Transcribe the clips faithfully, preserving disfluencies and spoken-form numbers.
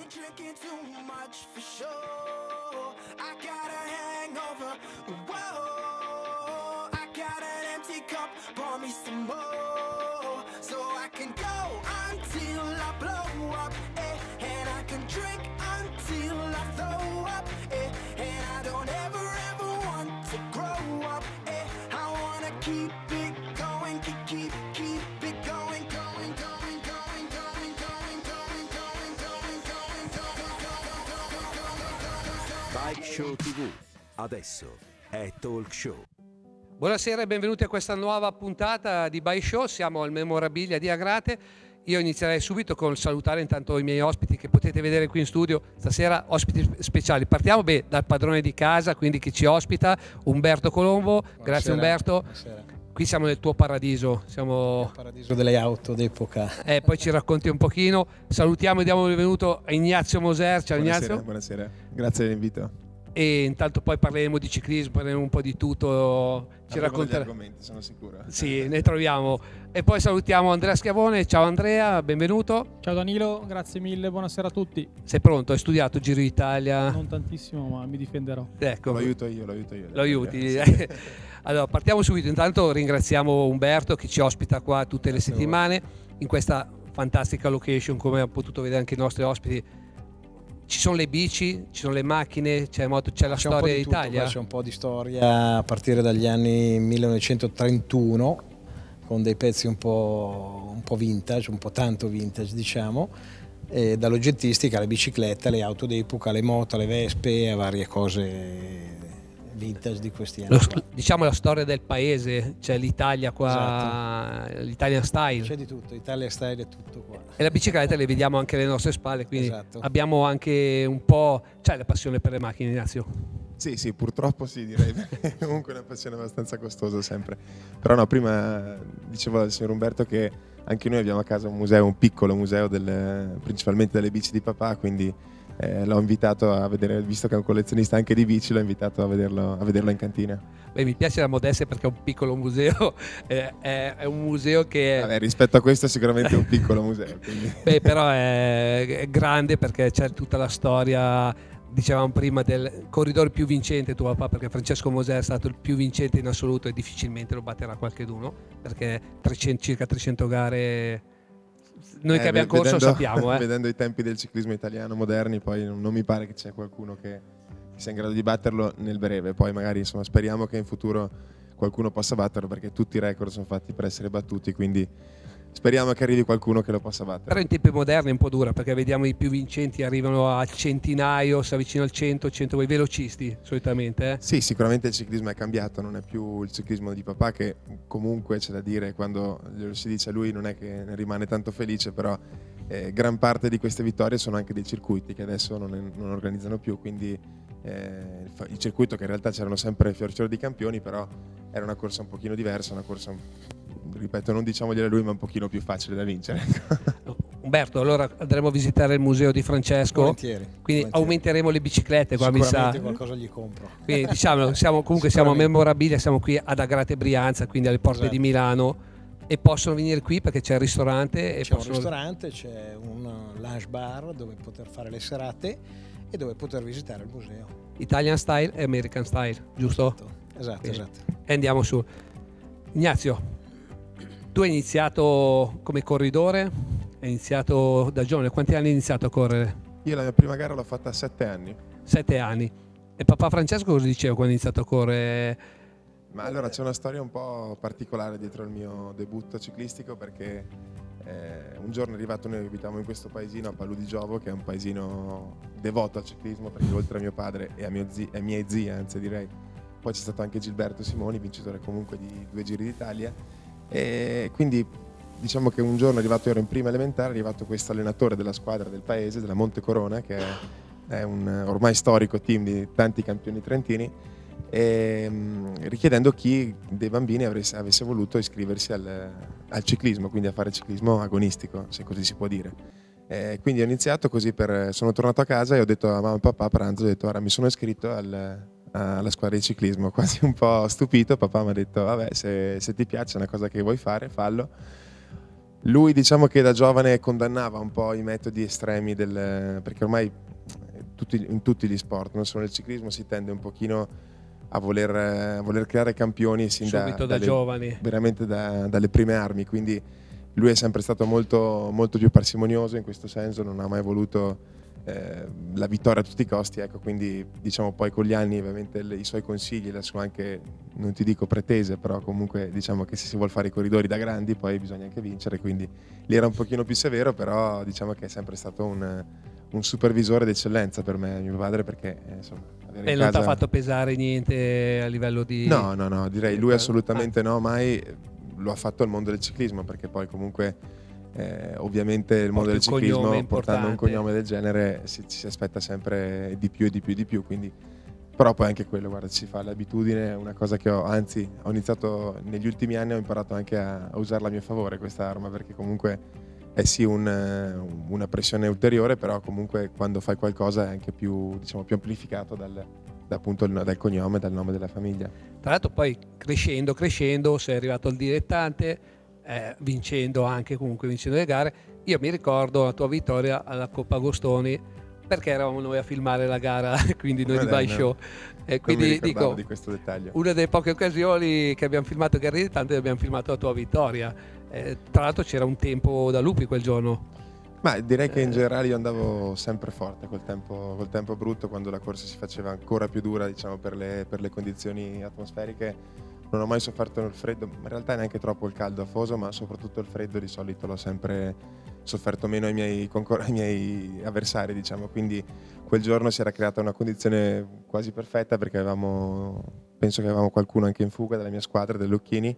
been drinking too much for sure. I got a hangover. Whoa, I got an empty cup. Pour me some more, so I can go until I blow up. Eh, and I can drink until I throw up. Eh, and I don't ever ever want to grow up. Eh, I wanna keep it going, keep keep keep it going, going, going, going, going, going, going, going, going, going, going, going. Bike Show tivù, adesso è Talk Show. Buonasera e benvenuti a questa nuova puntata di Bike Show. Siamo al Memorabilia di Agrate. Io inizierei subito con salutare intanto i miei ospiti che potete vedere qui in studio stasera, ospiti speciali. Partiamo beh, dal padrone di casa, quindi chi ci ospita, Umberto Colombo. Buonasera. Grazie Umberto. Buonasera. Qui siamo nel tuo paradiso, siamo il paradiso delle auto d'epoca. Eh, poi ci racconti un pochino. Salutiamo e diamo il benvenuto a Ignazio Moser. Ciao buonasera, Ignazio. Buonasera, grazie dell'invito. E intanto poi parleremo di ciclismo, parleremo un po' di tutto. Ci racconterà. argomenti, sono sicuro. Sì, ne troviamo. E poi salutiamo Andrea Schiavone. Ciao Andrea, benvenuto. Ciao Danilo, grazie mille, buonasera a tutti. Sei pronto? Hai studiato Giro d'Italia? Non tantissimo, ma mi difenderò. Ecco. Lo aiuto io, lo aiuto io. Lo aiuti. Allora, partiamo subito. Intanto ringraziamo Umberto che ci ospita qua tutte le settimane in questa fantastica location, come hanno potuto vedere anche i nostri ospiti. Ci sono le bici, ci sono le macchine, c'è, moto, c'è la storia d'Italia. C'è un po' di storia a partire dagli anni millenovecentotrentuno, con dei pezzi un po', un po' vintage, un po' tanto vintage diciamo, e dall'oggettistica alle biciclette, alle auto d'epoca, alle moto, alle vespe, a varie cose vintage di questi anni. Lo, diciamo la storia del paese, c'è l'Italia qua, esatto. L'Italian style. C'è di tutto, Italia style è tutto qua. E la bicicletta le vediamo anche alle nostre spalle, quindi esatto. Abbiamo anche un po', c'è la passione per le macchine, Ignazio? Sì, sì, purtroppo sì, direi, perché comunque è una passione abbastanza costosa sempre. Però no, prima dicevo al signor Umberto che anche noi abbiamo a casa un museo, un piccolo museo del, principalmente delle bici di papà, quindi Eh, l'ho invitato a vedere, visto che è un collezionista anche di bici, l'ho invitato a vederlo, a vederlo in cantina. Beh, mi piace la modestia perché è un piccolo museo, eh, è, è un museo che... Vabbè, rispetto a questo è sicuramente un piccolo museo. Quindi. Beh, però è, è grande perché c'è tutta la storia, dicevamo prima, del corridore più vincente tuo papà, perché Francesco Moser è stato il più vincente in assoluto e difficilmente lo batterà qualcheduno, perché trecento, circa trecento gare... Noi eh, che abbiamo corso vedendo, sappiamo eh. Vedendo i tempi del ciclismo italiano moderni, poi non, non mi pare che c'è qualcuno che, che sia in grado di batterlo nel breve. Poi magari insomma speriamo che in futuro qualcuno possa batterlo, perché tutti i record sono fatti per essere battuti, quindi speriamo che arrivi qualcuno che lo possa battere. Però in tempi moderni è un po' dura, perché vediamo i più vincenti arrivano al centinaio, si avvicinano al cento, cento, i velocisti solitamente. Eh? Sì, sicuramente il ciclismo è cambiato, non è più il ciclismo di papà, che comunque c'è da dire, quando glielo si dice a lui non è che ne rimane tanto felice, però eh, gran parte di queste vittorie sono anche dei circuiti che adesso non, è, non organizzano più, quindi eh, il circuito che in realtà c'erano sempre fior fior di campioni, però era una corsa un pochino diversa, una corsa, ripeto, non diciamoglielo a lui, ma un pochino più facile da vincere. Umberto, allora andremo a visitare il museo di Francesco. Volentieri, quindi volentieri. Aumenteremo le biciclette qua, mi sa. Sicuramente qualcosa gli compro. Quindi diciamo, siamo, comunque siamo a Memorabilia, siamo qui ad Agrate Brianza, quindi alle porte esatto. di Milano, e possono venire qui perché c'è il ristorante. E c'è possono... un ristorante, c'è un lunch bar dove poter fare le serate e dove poter visitare il museo. Italian style e American style, giusto? Esatto, esatto. Quindi, esatto. E andiamo su. Ignazio, tu hai iniziato come corridore, hai iniziato da giovane. Quanti anni hai iniziato a correre? Io la mia prima gara l'ho fatta a sette anni. Sette anni. E papà Francesco cosa diceva quando hai iniziato a correre? Ma allora c'è una storia un po' particolare dietro il mio debutto ciclistico, perché eh, un giorno è arrivato, noi abitiamo in questo paesino a Palù di Giovo, che è un paesino devoto al ciclismo, perché oltre a mio padre e a mio zi, ai miei zii, anzi direi, poi c'è stato anche Gilberto Simoni, vincitore comunque di due Giri d'Italia, e quindi diciamo che un giorno è arrivato, io ero in prima elementare, è arrivato questo allenatore della squadra del paese, della Monte Corona, che è, è un ormai storico team di tanti campioni trentini, e, mh, richiedendo chi dei bambini avesse, avesse voluto iscriversi al, al ciclismo, quindi a fare ciclismo agonistico, se così si può dire. E quindi ho iniziato così, per, sono tornato a casa e ho detto a mamma e papà a pranzo, ho detto ora mi sono iscritto al, alla squadra di ciclismo, quasi un po' stupito. Papà mi ha detto vabbè, se, se ti piace è una cosa che vuoi fare, fallo. Lui diciamo che da giovane condannava un po' i metodi estremi del, perché ormai tutti, in tutti gli sport, non solo nel ciclismo, si tende un pochino a voler, a voler creare campioni sin da, Subito da dalle, giovani. veramente da, dalle prime armi, quindi lui è sempre stato molto, molto più parsimonioso in questo senso, non ha mai voluto eh, la vittoria a tutti i costi, ecco, quindi diciamo poi con gli anni ovviamente le, i suoi consigli, le sue anche, non ti dico pretese, però comunque diciamo che se si vuole fare i corridori da grandi poi bisogna anche vincere, quindi lì era un pochino più severo, però diciamo che è sempre stato un, un supervisore d'eccellenza per me, mio padre, perché eh, insomma avere E in non ti ha casa... fatto pesare niente a livello di... No, no, no, direi lui assolutamente Ah. no, mai lo ha fatto il mondo del ciclismo, perché poi comunque eh, ovviamente il mondo del Porti un cognome ciclismo, portando un importante. cognome del genere, si, ci si aspetta sempre di più e di più e di più, quindi però poi anche quello, guarda, ci fa l'abitudine, è una cosa che ho, anzi ho iniziato negli ultimi anni, ho imparato anche a, a usarla a mio favore questa arma, perché comunque è sì un, una pressione ulteriore, però comunque quando fai qualcosa è anche più, diciamo, più amplificato dal, da appunto il- dal cognome, dal nome della famiglia. Tra l'altro poi crescendo, crescendo, sei arrivato al dilettante, eh, vincendo anche comunque, vincendo le gare. Io mi ricordo la tua vittoria alla Coppa Agostoni, perché eravamo noi a filmare la gara, quindi noi di Madonna, Bike Show. E Non mi quindi ricordavo dico, di questo dettaglio. una delle poche occasioni che abbiamo filmato gare dilettanti, abbiamo filmato la tua vittoria. Eh, tra l'altro c'era un tempo da lupi quel giorno. Ma direi che in Eh. generale io andavo sempre forte col tempo, col tempo brutto, quando la corsa si faceva ancora più dura, diciamo, per le, per le condizioni atmosferiche. Non ho mai sofferto il freddo, in realtà neanche troppo il caldo afoso, ma soprattutto il freddo di solito l'ho sempre sofferto meno ai miei, concor- ai miei avversari, diciamo. Quindi quel giorno si era creata una condizione quasi perfetta, perché avevamo, penso che avevamo qualcuno anche in fuga della mia squadra, del Lucchini,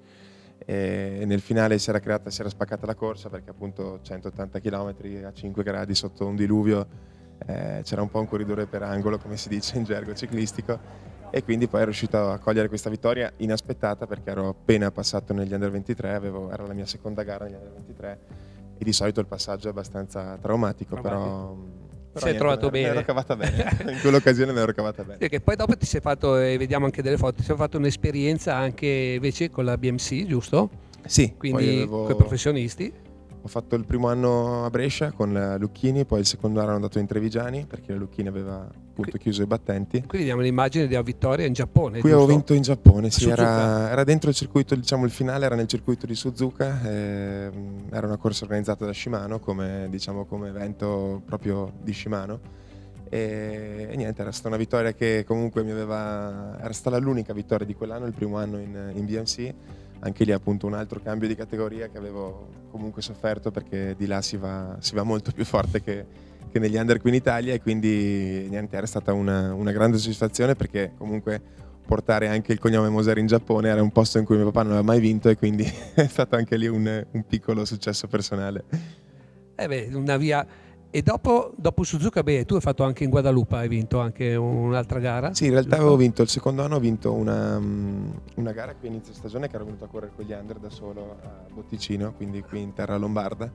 e nel finale si era creata, si era spaccata la corsa, perché appunto centottanta chilometri a cinque gradi sotto un diluvio, eh, c'era un po' un corridore per angolo, come si dice in gergo ciclistico, e quindi poi ero riuscito a cogliere questa vittoria inaspettata, perché ero appena passato negli under ventitré, avevo, era la mia seconda gara negli under ventitré, e di solito il passaggio è abbastanza traumatico, però, però Sei niente, trovato me, me bene. l'ero cavata bene, in quell'occasione me l'ero cavata bene. Sì, che poi dopo ti sei fatto, e vediamo anche delle foto, ti sei fatto un'esperienza anche invece con la B M C, giusto? Sì, poi Quindi avevo- con i professionisti. Ho fatto il primo anno a Brescia con la Lucchini, poi il secondo anno ero andato in Trevigiani, perché la Lucchini aveva appunto Qui- chiuso i battenti. Quindi vediamo l'immagine della vittoria in Giappone. Qui giusto? avevo vinto in Giappone, sì, Suzuka. era, era dentro il circuito, diciamo il finale era nel circuito di Suzuka, eh, era una corsa organizzata da Shimano come, diciamo, come evento proprio di Shimano, e, e niente, era stata una vittoria che comunque mi aveva, era stata l'unica vittoria di quell'anno, il primo anno in, in B M C, anche lì appunto un altro cambio di categoria che avevo comunque sofferto, perché di là si va, si va molto più forte che, che negli under qui in Italia, e quindi niente, era stata una, una grande soddisfazione, perché comunque portare anche il cognome Moser in Giappone era un posto in cui mio papà non aveva mai vinto, e quindi è stato anche lì un, un piccolo successo personale. Eh beh, una via. E dopo, dopo Suzuka, beh, tu hai fatto anche in Guadalupe, hai vinto anche un'altra gara? Sì, in realtà giusto? avevo vinto il secondo anno, ho vinto una, mm, una gara qui a inizio stagione, che ero venuto a correre con gli under da solo a Botticino, quindi qui in terra lombarda.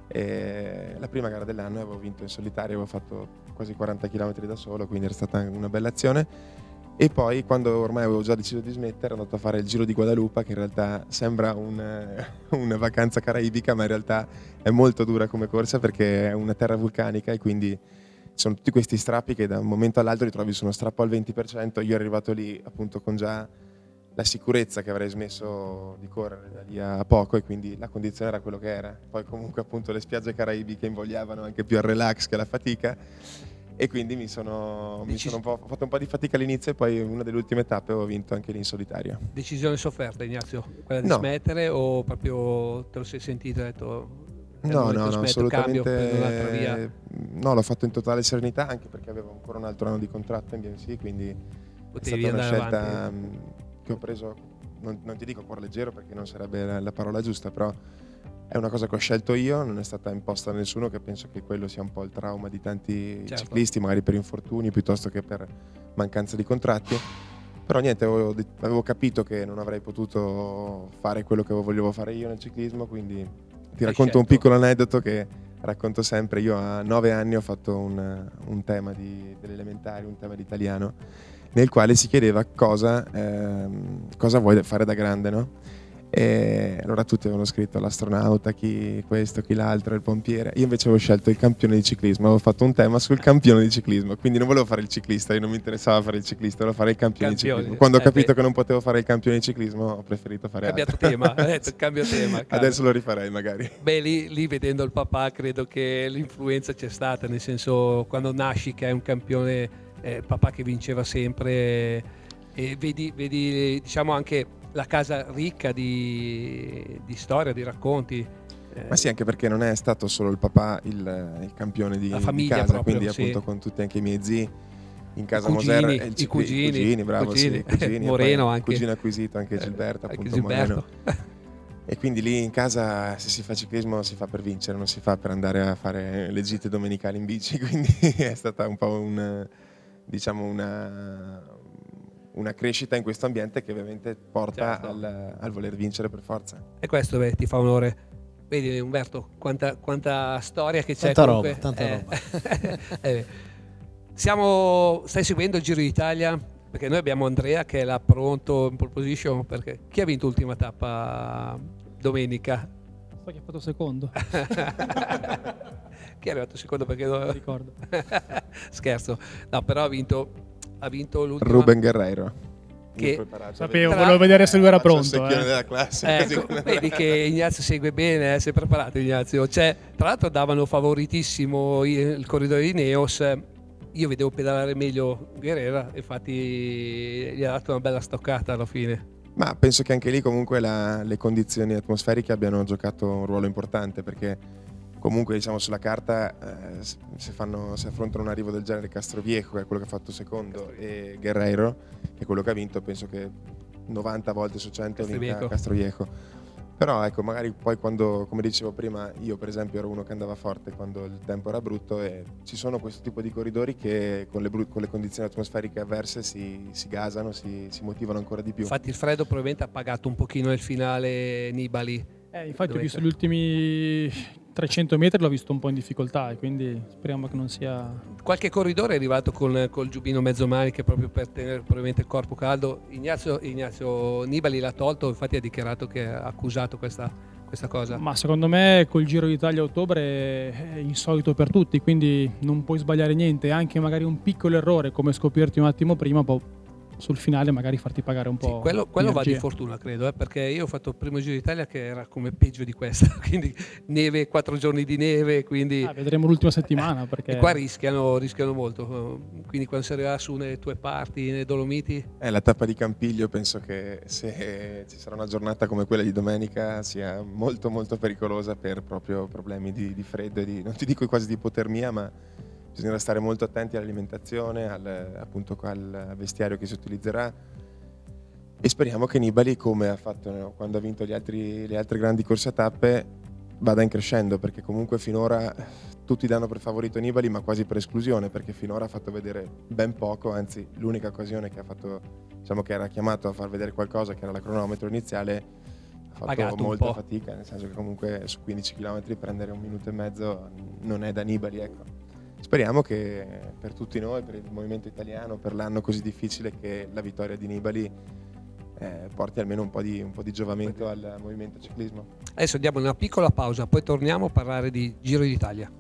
E la prima gara dell'anno avevo vinto in solitario, avevo fatto quasi quaranta chilometri da solo, quindi era stata una bella azione. E poi, quando ormai avevo già deciso di smettere, ero andato a fare il Giro di Guadalupe, che in realtà sembra un, una vacanza caraibica, ma in realtà è molto dura come corsa, perché è una terra vulcanica, e quindi sono tutti questi strappi che da un momento all'altro ritrovi su uno strappo al venti per cento. Io ero arrivato lì appunto con già la sicurezza che avrei smesso di correre da lì a poco, e quindi la condizione era quello che era. Poi comunque appunto le spiagge caraibiche invogliavano anche più al relax che alla fatica, e quindi mi sono, mi Decis- sono un po', ho fatto un po' di fatica all'inizio, e poi una delle ultime tappe ho vinto anche lì in solitario. Decisione sofferta, Ignazio? Quella di No. smettere, o proprio te lo sei sentito e hai detto... è il No, momento, no, no, smetto, cambio, assolutamente. prendo un'altra via? No, l'ho fatto in totale serenità, anche perché avevo ancora un altro anno di contratto in B M C, quindi è Potevi stata una andare scelta avanti. mh, che ho preso, non, non ti dico a cuor leggero, perché non sarebbe la, la parola giusta, però è una cosa che ho scelto io, non è stata imposta da nessuno, che penso che quello sia un po' il trauma di tanti Certo. ciclisti, magari per infortuni piuttosto che per mancanza di contratti. Però niente, avevo, avevo capito che non avrei potuto fare quello che volevo fare io nel ciclismo, quindi ti Hai racconto un scelto. piccolo aneddoto che racconto sempre. Io a nove anni ho fatto un, un tema di, delle elementari, un tema di italiano, nel quale si chiedeva cosa, ehm, cosa vuoi fare da grande, no? E allora tutti avevano scritto l'astronauta, chi questo, chi l'altro, il pompiere. Io invece avevo scelto il campione di ciclismo, avevo fatto un tema sul campione di ciclismo, quindi non volevo fare il ciclista, io non mi interessava fare il ciclista, volevo fare il campione, Campione. di ciclismo. Quando ho Eh, capito beh. che non potevo fare il campione di ciclismo ho preferito fare Cambiato altro. tema, ha detto, cambio tema. cambio. Adesso lo rifarei magari. Beh, lì, lì vedendo il papà credo che l'influenza c'è stata, nel senso quando nasci che è un campione, eh, il papà che vinceva sempre, eh, e vedi, vedi diciamo anche la casa ricca di, di storia, di racconti. eh, Ma sì, anche perché non è stato solo il papà il, il campione di, La di famiglia casa, proprio, quindi sì. appunto con tutti anche i miei zii in casa I Moser cugini, e il i cicli- cugini, i cugini, bravo, cugini. sì, i cugini, e Moreno poi anche. cugino acquisito anche Eh, Gilberto, anche appunto Gilberto. Moreno. E quindi lì in casa se si fa ciclismo si fa per vincere, non si fa per andare a fare le gite domenicali in bici, quindi è stata un po' un, diciamo una, una crescita in questo ambiente che ovviamente porta Certo. al, al voler vincere per forza. E questo beh, ti fa onore. Vedi Umberto, quanta, quanta storia che c'è. Tanta comunque. roba, tanta Eh, roba. eh, siamo, stai seguendo il Giro d'Italia? Perché noi abbiamo Andrea che è là pronto in pole position. Perché chi ha vinto l'ultima tappa domenica? So che ha fatto secondo, Chi è arrivato secondo? Perché non no- ricordo. Scherzo. No, però ha vinto, ha vinto l'ultima. Ruben Guerreiro. Che- Mi ho preparato, Sapevo, vedi? volevo vedere se lui era Faccio il pronto. secchione eh. della classe. così Ecco, come- vedi che Ignazio segue bene, eh, sei preparato Ignazio. Cioè, tra l'altro davano favoritissimo il il corridore di Neos, io vedevo pedalare meglio Guerrera, infatti gli ha dato una bella stoccata alla fine. Ma penso che anche lì comunque la- le condizioni atmosferiche abbiano giocato un ruolo importante, perché comunque diciamo sulla carta eh, s- se, fanno, se affrontano un arrivo del genere Castroviejo, che è quello che ha fatto secondo, e Guerreiro, che è quello che ha vinto, penso che novanta volte su cento vinca Castroviejo. Castroviejo. Però ecco, magari poi quando, come dicevo prima, io per esempio ero uno che andava forte quando il tempo era brutto, e ci sono questo tipo di corridori che con le, bru- con le condizioni atmosferiche avverse si, si gasano, si, si motivano ancora di più. Infatti il freddo probabilmente ha pagato un pochino il finale Nibali. Eh, infatti Dove ho visto c'è? gli ultimi trecento metri, l'ho visto un po' in difficoltà e quindi speriamo che non sia... Qualche corridore è arrivato con col giubbino mezzo maniche proprio per tenere probabilmente il corpo caldo. Ignazio, Ignazio Nibali l'ha tolto, infatti ha dichiarato che ha accusato questa, questa cosa. Ma secondo me col Giro d'Italia a ottobre è insolito per tutti, quindi non puoi sbagliare niente, anche magari un piccolo errore come scoprirti un attimo prima può sul finale magari farti pagare un po'. Sì, quello, quello va di energia. fortuna, credo, eh, perché io ho fatto il primo Giro d'Italia che era come peggio di questa, quindi neve, quattro giorni di neve, quindi... Ah, vedremo l'ultima settimana perché... E qua rischiano, rischiano molto, quindi quando si arriverà su nelle tue parti, nei Dolomiti... Eh, la tappa di Campiglio penso che se ci sarà una giornata come quella di domenica sia molto molto pericolosa per proprio problemi di, di freddo e di, non ti dico quasi di ipotermia, ma bisognerà stare molto attenti all'alimentazione, al, appunto al vestiario che si utilizzerà, e speriamo che Nibali, come ha fatto no, quando ha vinto gli altri, le altre grandi corse a tappe, vada in crescendo, perché comunque finora tutti danno per favorito Nibali, ma quasi per esclusione, perché finora ha fatto vedere ben poco, anzi l'unica occasione che ha fatto, diciamo che era chiamato a far vedere qualcosa, che era la cronometro iniziale, ha Pagato fatto un molta po'. fatica, nel senso che comunque su quindici chilometri prendere un minuto e mezzo non è da Nibali, ecco. Speriamo che per tutti noi, per il movimento italiano, per l'anno così difficile, che la vittoria di Nibali eh, porti almeno un po' di, un po' di giovamento al movimento ciclismo. Adesso andiamo in una piccola pausa, poi torniamo a parlare di Giro d'Italia.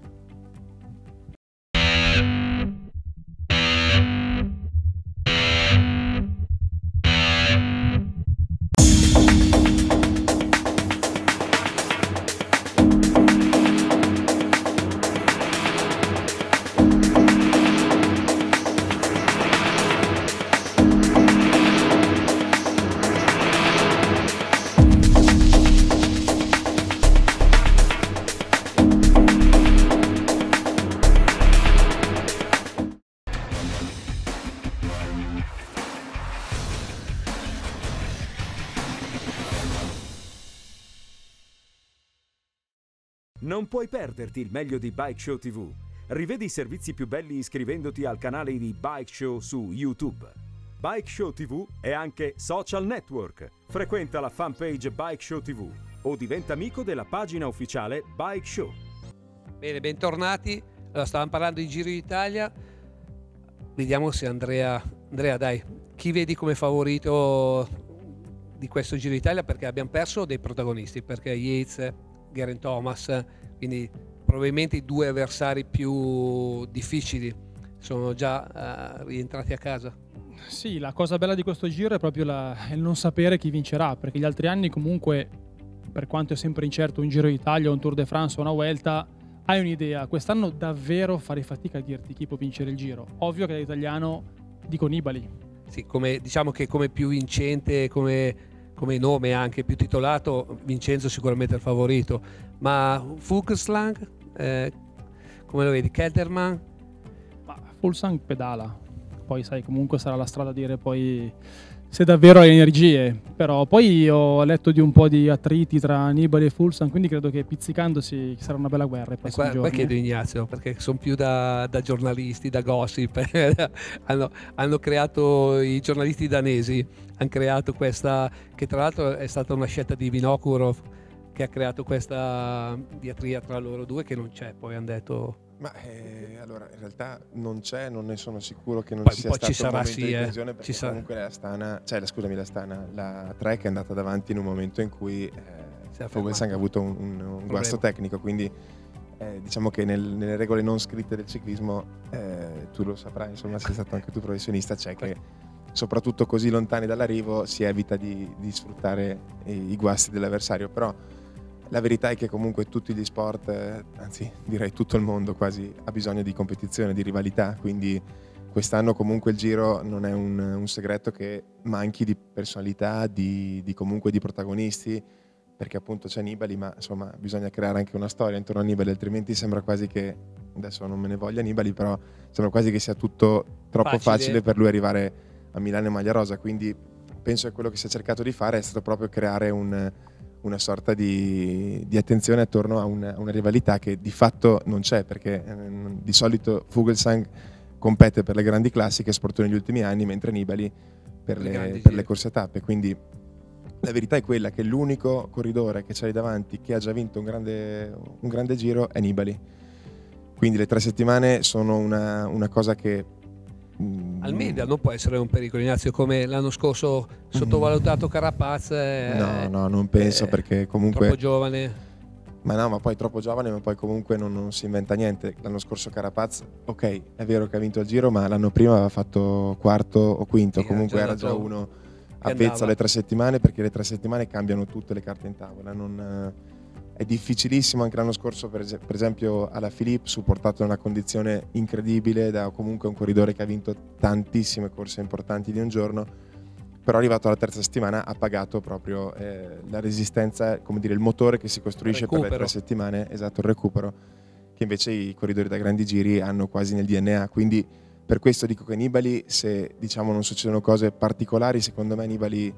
Non puoi perderti il meglio di Bike Show tivù. Rivedi i servizi più belli iscrivendoti al canale di Bike Show su YouTube. Bike Show tivù è anche social network. Frequenta la fanpage Bike Show tivù o diventa amico della pagina ufficiale Bike Show. Bene, bentornati. Allora, stavamo parlando di Giro d'Italia. Vediamo se Andrea... Andrea, dai, chi vedi come favorito di questo Giro d'Italia, perché abbiamo perso dei protagonisti, perché Yates, Geraint Thomas, quindi probabilmente i due avversari più difficili sono già uh, rientrati a casa. Sì, la cosa bella di questo Giro è proprio la, il non sapere chi vincerà, perché gli altri anni comunque, per quanto è sempre incerto un Giro d'Italia, un Tour de France o una Vuelta, hai un'idea. Quest'anno davvero farei fatica a dirti chi può vincere il Giro. Ovvio che da italiano dico Nibali. Sì, come, diciamo che come più vincente, come, come nome anche più titolato, Vincenzo sicuramente è il favorito, ma Fuglsang, eh, come lo vedi, Kelderman? Ma Fuglsang pedala, poi sai comunque sarà la strada a dire poi se davvero hai energie, però poi ho letto di un po' di attriti tra Nibali e Fuglsang, quindi credo che pizzicandosi sarà una bella guerra i E prossimi qua, qua giorni. chiedo Ignazio, perché sono più da, da giornalisti, da gossip. hanno, hanno creato, i giornalisti danesi hanno creato questa, che tra l'altro è stata una scelta di Vinokurov, che ha creato questa diatria tra loro due che non c'è, poi hanno detto... Ma eh, allora in realtà non c'è, non ne sono sicuro che non Poi ci un sia po' ci stato un sarà, momento sì, di eh. tensione, perché Ci sarà. comunque la Astana, cioè la, scusami la Astana, la Trek è andata davanti in un momento in cui eh, Si è Fuglsang fermato. ha avuto un, un, un guasto tecnico, quindi eh, diciamo che nel, nelle regole non scritte del ciclismo, eh, tu lo saprai, insomma sei stato anche tu professionista, c'è che soprattutto così lontani dall'arrivo si evita di, di sfruttare i, i guasti dell'avversario, però la verità è che comunque tutti gli sport, eh, anzi direi tutto il mondo quasi, ha bisogno di competizione, di rivalità, quindi quest'anno comunque il Giro non è un, un segreto che manchi di personalità, di, di comunque di protagonisti, perché appunto c'è Nibali, ma insomma bisogna creare anche una storia intorno a Nibali, altrimenti sembra quasi che, adesso non me ne voglia Nibali, però sembra quasi che sia tutto troppo Facile. facile per lui arrivare a Milano in maglia rosa, quindi penso che quello che si è cercato di fare è stato proprio creare un... una sorta di, di attenzione attorno a una, una rivalità che di fatto non c'è, perché eh, di solito Fuglsang compete per le grandi classiche, soprattutto negli ultimi anni, mentre Nibali per Per le le, grandi per giri. le corse a tappe, quindi la verità è quella che l'unico corridore che c'è lì davanti che ha già vinto un grande, un grande giro è Nibali, quindi le tre settimane sono una, una cosa che mm, Al media non può essere un pericolo, Ignazio, come l'anno scorso sottovalutato Carapaz. eh, no, no, non penso, eh, perché comunque troppo giovane. Ma no, ma poi troppo giovane, ma poi comunque non, non si inventa niente. L'anno scorso Carapaz, ok, è vero che ha vinto il Giro, ma l'anno prima aveva fatto quarto o quinto, Sì, comunque era era già già dato uno che avvezzo andava. alle tre settimane, perché le tre settimane cambiano tutte le carte in tavola. Non, eh, è difficilissimo, anche l'anno scorso per, es- per esempio alla Philippe, supportato da una condizione incredibile, da comunque un corridore che ha vinto tantissime corse importanti di un giorno, però arrivato alla terza settimana ha pagato proprio eh, la resistenza, come dire il motore che si costruisce per le Recupero. tre settimane, esatto, il recupero, che invece i corridori da grandi giri hanno quasi nel D N A, quindi per questo dico che Nibali, se diciamo non succedono cose particolari, secondo me Nibali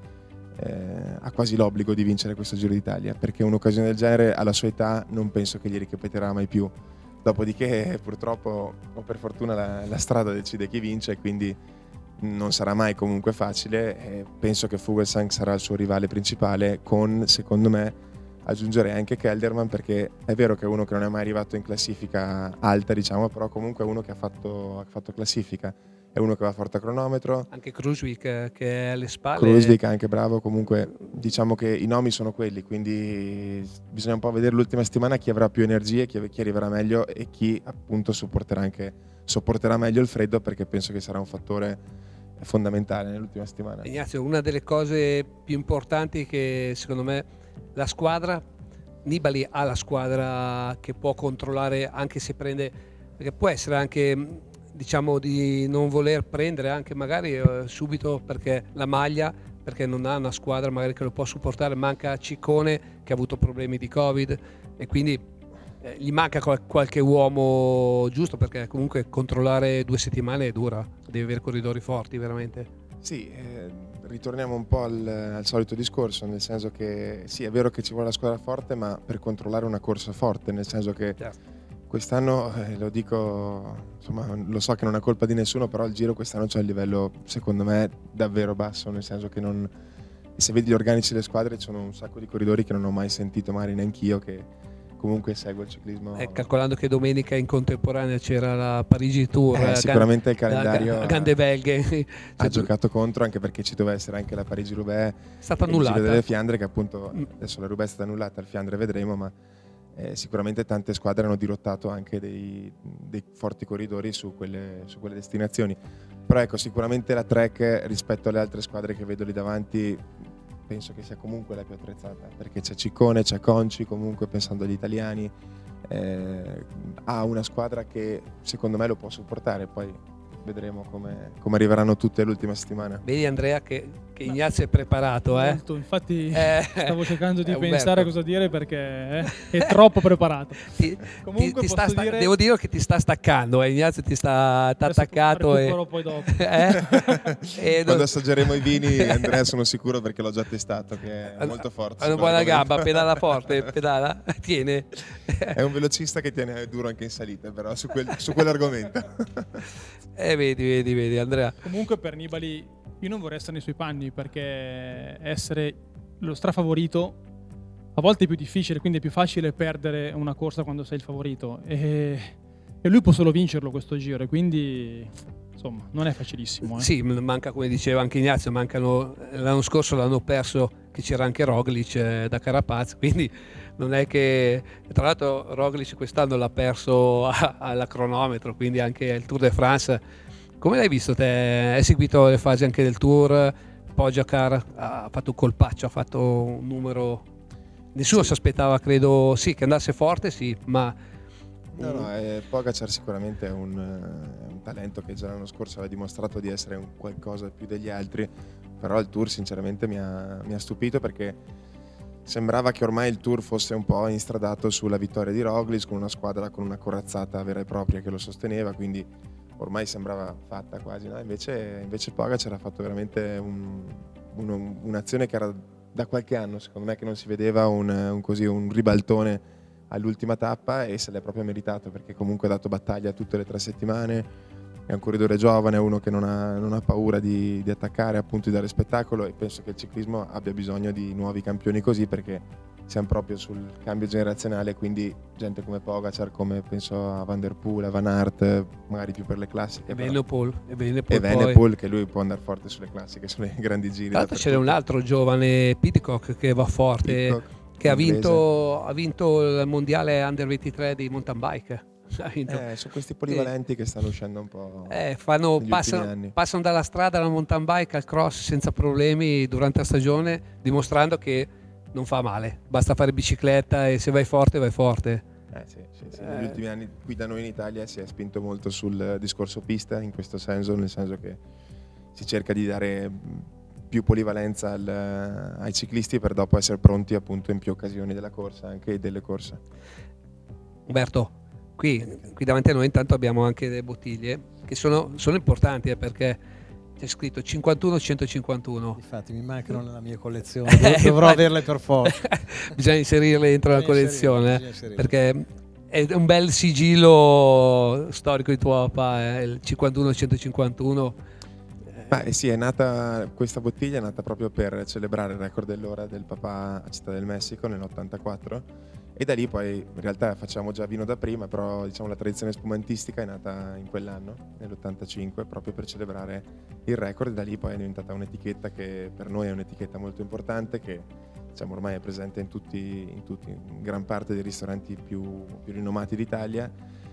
eh, ha quasi l'obbligo di vincere questo Giro d'Italia, perché un'occasione del genere alla sua età non penso che gli ripeterà mai più, dopodiché purtroppo o per fortuna la, la strada decide chi vince, quindi non sarà mai comunque facile, e penso che Fuglsang sarà il suo rivale principale, con, secondo me, aggiungerei anche Kelderman, perché è vero che è uno che non è mai arrivato in classifica alta, diciamo, però comunque è uno che ha fatto, ha fatto classifica, è uno che va forte a cronometro. Anche Kruijswijk eh, che è alle spalle. Kruijswijk anche bravo, comunque diciamo che i nomi sono quelli, quindi bisogna un po' vedere l'ultima settimana chi avrà più energie, chi, chi arriverà meglio e chi appunto sopporterà anche sopporterà meglio il freddo, perché penso che sarà un fattore fondamentale nell'ultima settimana. Ignazio, una delle cose più importanti che secondo me la squadra, Nibali ha la squadra che può controllare, anche se prende, perché può essere anche diciamo di non voler prendere anche magari eh, subito perché la maglia, perché non ha una squadra magari che lo può supportare, manca Ciccone che ha avuto problemi di Covid e quindi eh, gli manca qual- qualche uomo giusto, perché comunque controllare due settimane è dura, devi avere corridori forti veramente. Sì, eh, ritorniamo un po' al, al solito discorso, nel senso che sì, è vero che ci vuole la squadra forte, ma per controllare una corsa forte, nel senso che Certo. quest'anno, eh, lo dico, insomma, lo so che non è colpa di nessuno, però il Giro quest'anno c'è un livello, secondo me, davvero basso, nel senso che non, se vedi gli organici delle squadre ci sono un sacco di corridori che non ho mai sentito, magari neanch'io, che comunque seguo il ciclismo. Eh, calcolando che domenica in contemporanea c'era la Parigi Tour, Eh, eh, sicuramente il Gan- calendario Gan- Gande Belghe, ha cioè, giocato contro, anche perché ci doveva essere anche la Parigi-Roubaix, è stata e il Giro annullata. delle Fiandre, che appunto Mm. adesso la Roubaix è stata annullata, il Fiandre vedremo, ma eh, sicuramente tante squadre hanno dirottato anche dei, dei forti corridori su quelle, su quelle destinazioni. Però ecco, sicuramente la Trek rispetto alle altre squadre che vedo lì davanti penso che sia comunque la più attrezzata, perché c'è Ciccone, c'è Conci, comunque pensando agli italiani, eh, ha una squadra che secondo me lo può supportare, poi vedremo come, come arriveranno tutte l'ultima settimana. Vedi Andrea che, che Ignazio è preparato, eh? Molto, infatti Eh, stavo cercando di eh, pensare a Umberto. cosa dire perché eh, è troppo preparato. Ti- Comunque ti- ti sta posso sta- dire- devo dire che ti sta staccando, eh, Ignazio ti sta t'ha Adesso attaccato e, recupero poi dopo. eh? E non- Quando assaggeremo i vini, Andrea, sono sicuro, perché l'ho già testato, che è Hanno- molto forte. Hanno buona sull'argomento. gamba, pedala forte, pedala, tiene. È un velocista che tiene duro anche in salita, però su, quel- su quell'argomento. Eh, vedi, vedi, vedi Andrea. Comunque per Nibali io non vorrei stare nei suoi panni, perché essere lo strafavorito a volte è più difficile, quindi è più facile perdere una corsa quando sei il favorito, e, e lui può solo vincerlo questo giro, e quindi insomma non è facilissimo. Eh. Sì, manca, come diceva anche Ignazio, mancano, l'anno scorso l'hanno perso, che c'era anche Roglic eh, da Carapaz, quindi non è che, tra l'altro Roglic quest'anno l'ha perso a- alla cronometro, quindi anche il Tour de France. Come l'hai visto te? Hai seguito le fasi anche del Tour? Pogacar ha fatto un colpaccio, ha fatto un numero, nessuno Sì. si aspettava, credo, sì, che andasse forte, sì, ma No, no, eh, Pogacar sicuramente è un, eh, è un talento che già l'anno scorso aveva dimostrato di essere un qualcosa più degli altri, però il Tour sinceramente mi ha, mi ha stupito, perché sembrava che ormai il Tour fosse un po' instradato sulla vittoria di Roglic, con una squadra con una corazzata vera e propria che lo sosteneva, quindi ormai sembrava fatta quasi, no? Invece, invece Pogacar ha fatto veramente un- un- un'azione che era da qualche anno, secondo me, che non si vedeva, un, un così, un ribaltone all'ultima tappa, e se l'è proprio meritato, perché comunque ha dato battaglia tutte le tre settimane, è un corridore giovane, è uno che non ha, non ha paura di, di attaccare, appunto di dare spettacolo, e penso che il ciclismo abbia bisogno di nuovi campioni così, perché siamo proprio sul cambio generazionale, quindi gente come Pogacar, come penso a Van der Poel, a Van Aert, magari più per le classiche, e però- Evenepoel, Evenepoel e poi. Venepoel, che lui può andare forte sulle classiche, sulle grandi giri. Tra l'altro ce n'è dappertutto. un altro giovane, Pidcock, che va forte, Pidcock, che ha inglese. vinto, ha vinto il mondiale under ventitré di mountain bike. Ha vinto. Eh, sono questi polivalenti che stanno uscendo un po'. Eh, fanno, negli passano, ultimi anni. passano dalla strada alla mountain bike al cross senza problemi durante la stagione, dimostrando che non fa male, basta fare bicicletta e se vai forte vai forte. Eh, sì, sì, sì. Eh. Negli ultimi anni qui da noi in Italia si è spinto molto sul discorso pista, in questo senso, nel senso che si cerca di dare più polivalenza al- ai ciclisti, per dopo essere pronti appunto in più occasioni della corsa, anche delle corse. Umberto, qui, qui davanti a noi intanto abbiamo anche delle bottiglie che sono, sono importanti, eh, perché c'è scritto cinquantuno centocinquantuno. Infatti mi mancano nella mia collezione, dov- dovrò Infatti- averle per forza. Bisogna inserirle dentro la Bisogna collezione, inserirle, eh, bisogna inserirle. perché è un bel sigillo storico di tuo papà, eh, il cinquantuno centocinquantuno. Ma eh sì, è nata, questa bottiglia è nata proprio per celebrare il record dell'ora del papà a Città del Messico nell'ottantaquattro, e da lì poi in realtà facciamo già vino da prima, però diciamo la tradizione spumantistica è nata in quell'anno, nell'ottantacinque, proprio per celebrare il record, e da lì poi è diventata un'etichetta che per noi è un'etichetta molto importante, che diciamo ormai è presente in tutti, in tutti, in gran parte dei ristoranti più, più rinomati d'Italia,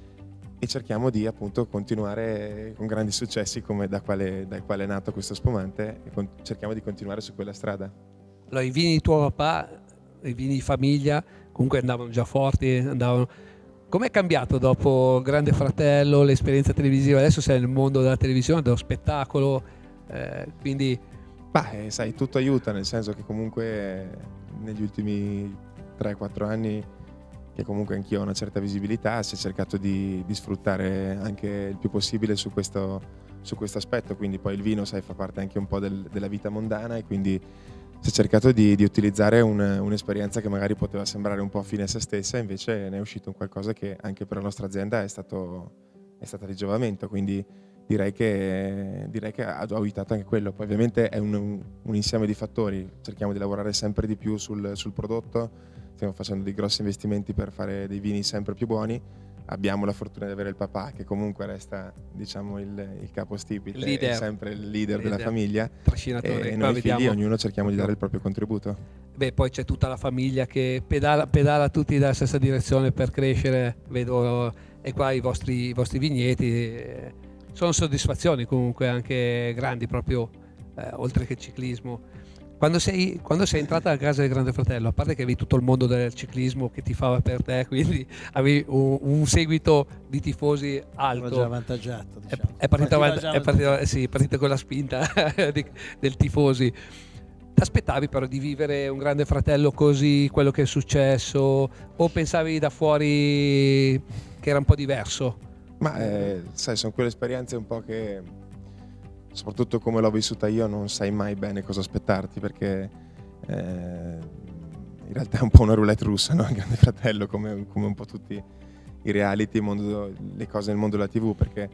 e cerchiamo di appunto continuare con grandi successi come da quale, dal quale è nato questo spumante, e con- cerchiamo di continuare su quella strada. Allora, i vini di tuo papà, i vini di famiglia, comunque andavano già forti, andavano. Com'è cambiato dopo Grande Fratello, l'esperienza televisiva? Adesso sei nel mondo della televisione, dello spettacolo, eh, quindi Bah, eh, sai, tutto aiuta, nel senso che comunque eh, negli ultimi tre quattro anni, che comunque anch'io ho una certa visibilità, si è cercato di, di sfruttare anche il più possibile su questo, su questo aspetto, quindi poi il vino, sai, fa parte anche un po' del- della vita mondana, e quindi si è cercato di, di utilizzare un- un'esperienza che magari poteva sembrare un po' fine a se stessa, invece ne è uscito un qualcosa che anche per la nostra azienda è stato, è stato di giovamento, quindi direi che, direi che ha aiutato anche quello. Poi ovviamente è un, un insieme di fattori, cerchiamo di lavorare sempre di più sul, sul prodotto, stiamo facendo dei grossi investimenti per fare dei vini sempre più buoni. Abbiamo la fortuna di avere il papà, che comunque resta, diciamo, il, il capostipite, Leader. è sempre il leader, Leader. della famiglia, Trascinatore. e Qua noi figli vediamo- ognuno cerchiamo di dare il proprio contributo. Beh, poi c'è tutta la famiglia che pedala, pedala tutti dalla stessa direzione per crescere. Vedo, e qua i vostri, i vostri vigneti eh, sono soddisfazioni comunque anche grandi, proprio eh, oltre che ciclismo. Quando sei, quando sei entrata a casa del Grande Fratello, a parte che avevi tutto il mondo del ciclismo che tifava per te, quindi avevi un, un seguito di tifosi Ero alto. già avvantaggiato, È, diciamo. è partita, Partiva avanti- già è partita- sì, è partita con la spinta di- del tifosi. Ti aspettavi però di vivere un Grande Fratello così, quello che è successo, o pensavi da fuori che era un po' diverso? Ma eh, sai, sono quelle esperienze un po' che, soprattutto come l'ho vissuta io, non sai mai bene cosa aspettarti, perché eh, in realtà è un po' una roulette russa, no? Il Grande Fratello, come, come un po' tutti i reality, il mondo, le cose nel mondo della tivù, perché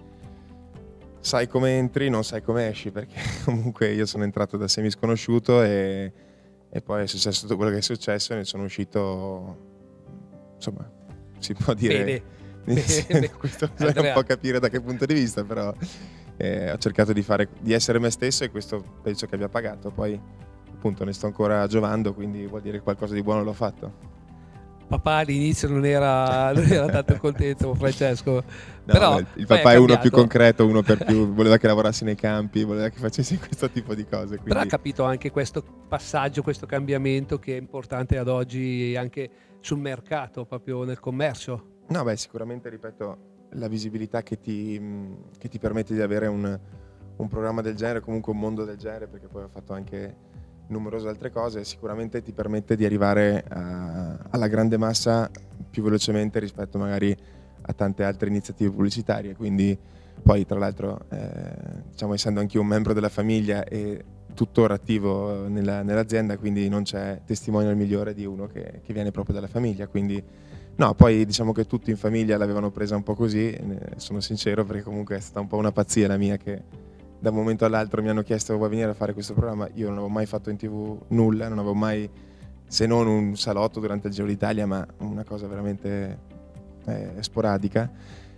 sai come entri, non sai come esci, perché comunque io sono entrato da semi sconosciuto e, e poi è successo tutto quello che è successo e ne sono uscito, insomma, si può dire... Bene. Bene. Questo bisogna un Andrea. po' capire da che punto di vista, però eh, ho cercato di, fare, di essere me stesso e questo penso che abbia pagato. Poi appunto ne sto ancora giovando, quindi vuol dire che qualcosa di buono l'ho fatto. Papà all'inizio non era, non era tanto contento, Francesco. No, Però beh, il poi papà è è uno cambiato. più concreto, uno per più, voleva che lavorassi nei campi, voleva che facessi questo tipo di cose. Però ha Quindi... capito anche questo passaggio, questo cambiamento che è importante ad oggi anche sul mercato, proprio nel commercio. No, beh, sicuramente, ripeto, la visibilità che ti, mh, che ti permette di avere un, un programma del genere, comunque un mondo del genere, perché poi ho fatto anche numerose altre cose, sicuramente ti permette di arrivare a, alla grande massa più velocemente rispetto magari a tante altre iniziative pubblicitarie. Quindi poi, tra l'altro, eh, diciamo, essendo anch'io un membro della famiglia e tuttora attivo nella, nell'azienda, quindi non c'è testimonial migliore di uno che, che viene proprio dalla famiglia. Quindi no, poi diciamo che tutti in famiglia l'avevano presa un po' così, sono sincero, perché comunque è stata un po' una pazzia la mia, che da un momento all'altro mi hanno chiesto: vuoi venire a fare questo programma? Io non avevo mai fatto in tv nulla, non avevo mai, se non un salotto durante il Giro d'Italia, ma una cosa veramente eh, sporadica.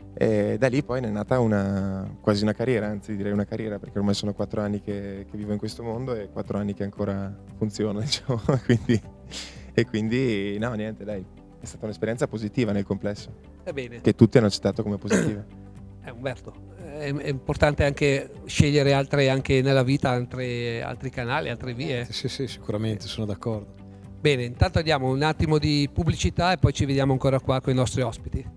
E da lì poi ne è nata una, quasi una carriera, anzi direi una carriera, perché ormai sono quattro anni che, che vivo in questo mondo e quattro anni che ancora funziona, diciamo. quindi, e quindi no, niente, dai, è stata un'esperienza positiva nel complesso, Va bene. che tutti hanno accettato come positiva. Eh, Umberto, è, è importante anche scegliere altre, anche nella vita, altre, altri canali, altre vie. Sì, sì, sicuramente, sono d'accordo. Bene, intanto diamo un attimo di pubblicità e poi ci vediamo ancora qua con i nostri ospiti.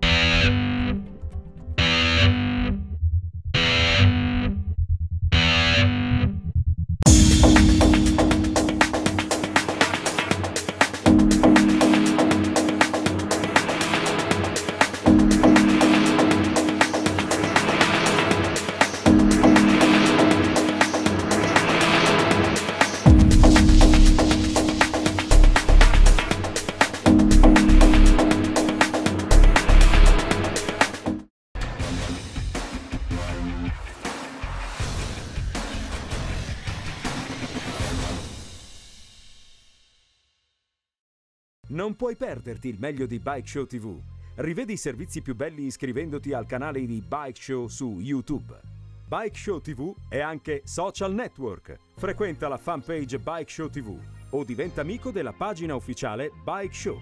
Non puoi perderti il meglio di Bike Show tivù. Rivedi i servizi più belli iscrivendoti al canale di Bike Show su YouTube. Bike Show tivù è anche social network. Frequenta la fanpage Bike Show tivù o diventa amico della pagina ufficiale Bike Show.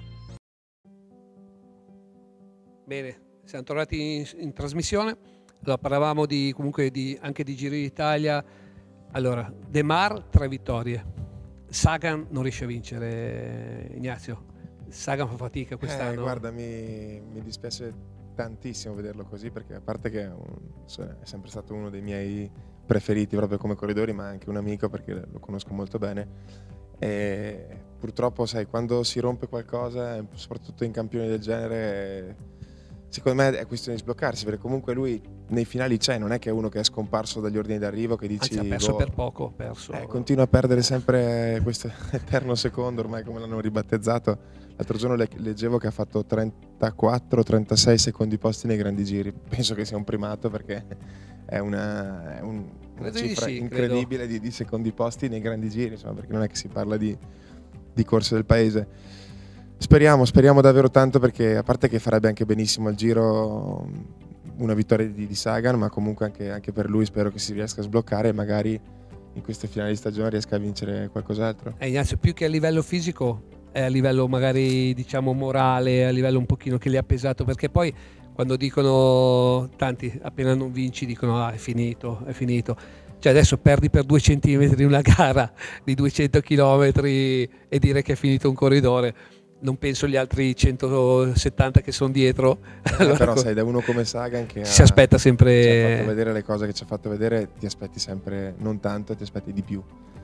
Bene, siamo tornati in, in trasmissione. Allora, parlavamo di, comunque di, anche di Giro d'Italia. Allora, De Mar, tre vittorie. Sagan non riesce a vincere, Ignazio. Sagan fa fatica quest'anno. Eh, guarda, mi, mi dispiace tantissimo vederlo così, perché a parte che è, un, è sempre stato uno dei miei preferiti proprio come corridori, ma anche un amico, perché lo conosco molto bene. E purtroppo, sai, quando si rompe qualcosa, soprattutto in campioni del genere, secondo me è questione di sbloccarsi, perché comunque lui nei finali c'è, non è che è uno che è scomparso dagli ordini d'arrivo, che dici... Anzi, ha perso boh, per poco. Ha perso. Eh, continua a perdere sempre questo eterno secondo, ormai come l'hanno ribattezzato. L'altro giorno le- leggevo che ha fatto trentaquattro trentasei secondi posti nei grandi giri. Penso che sia un primato, perché è una, è un, una Credo di cifra sì, incredibile di, di secondi posti nei grandi giri, insomma, perché non è che si parla di, di corse del paese. Speriamo, speriamo davvero tanto, perché a parte che farebbe anche benissimo al Giro una vittoria di, di Sagan, ma comunque anche, anche per lui spero che si riesca a sbloccare e magari in queste finali di stagione riesca a vincere qualcos'altro. Eh, Ignazio, più che a livello fisico, è a livello magari diciamo morale, a livello un pochino che gli ha pesato, perché poi quando dicono tanti appena non vinci dicono ah è finito, è finito. Cioè adesso perdi per due centimetri una gara di duecento chilometri e dire che è finito un corridore. Non penso gli altri centosettanta che sono dietro. Eh, allora, però sai, da uno come Sagan che si ha, aspetta sempre. ci ha fatto vedere le cose che ci ha fatto vedere, ti aspetti sempre non tanto, ti aspetti di più.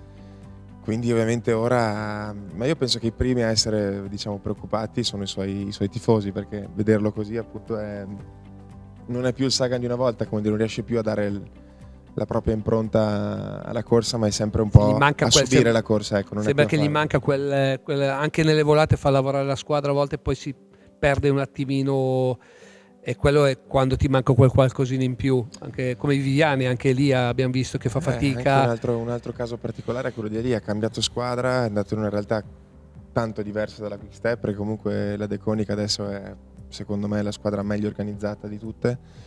Quindi ovviamente ora, ma io penso che i primi a essere diciamo preoccupati sono i suoi, i suoi tifosi, perché vederlo così appunto è, non è più il Sagan di una volta, come dire, non riesce più a dare il, la propria impronta alla corsa, ma è sempre un po' a quel, subire sembra, la corsa. Ecco, non sembra è più che gli manca quel, quel, anche nelle volate fa lavorare la squadra, a volte poi si perde un attimino, e quello è quando ti manca quel qualcosina in più, anche come Viviani, anche lì abbiamo visto che fa fatica. Eh, un, altro, un altro caso particolare è quello di lì, ha cambiato squadra, è andato in una realtà tanto diversa dalla Quick Step, perché comunque la De Koning adesso è secondo me la squadra meglio organizzata di tutte.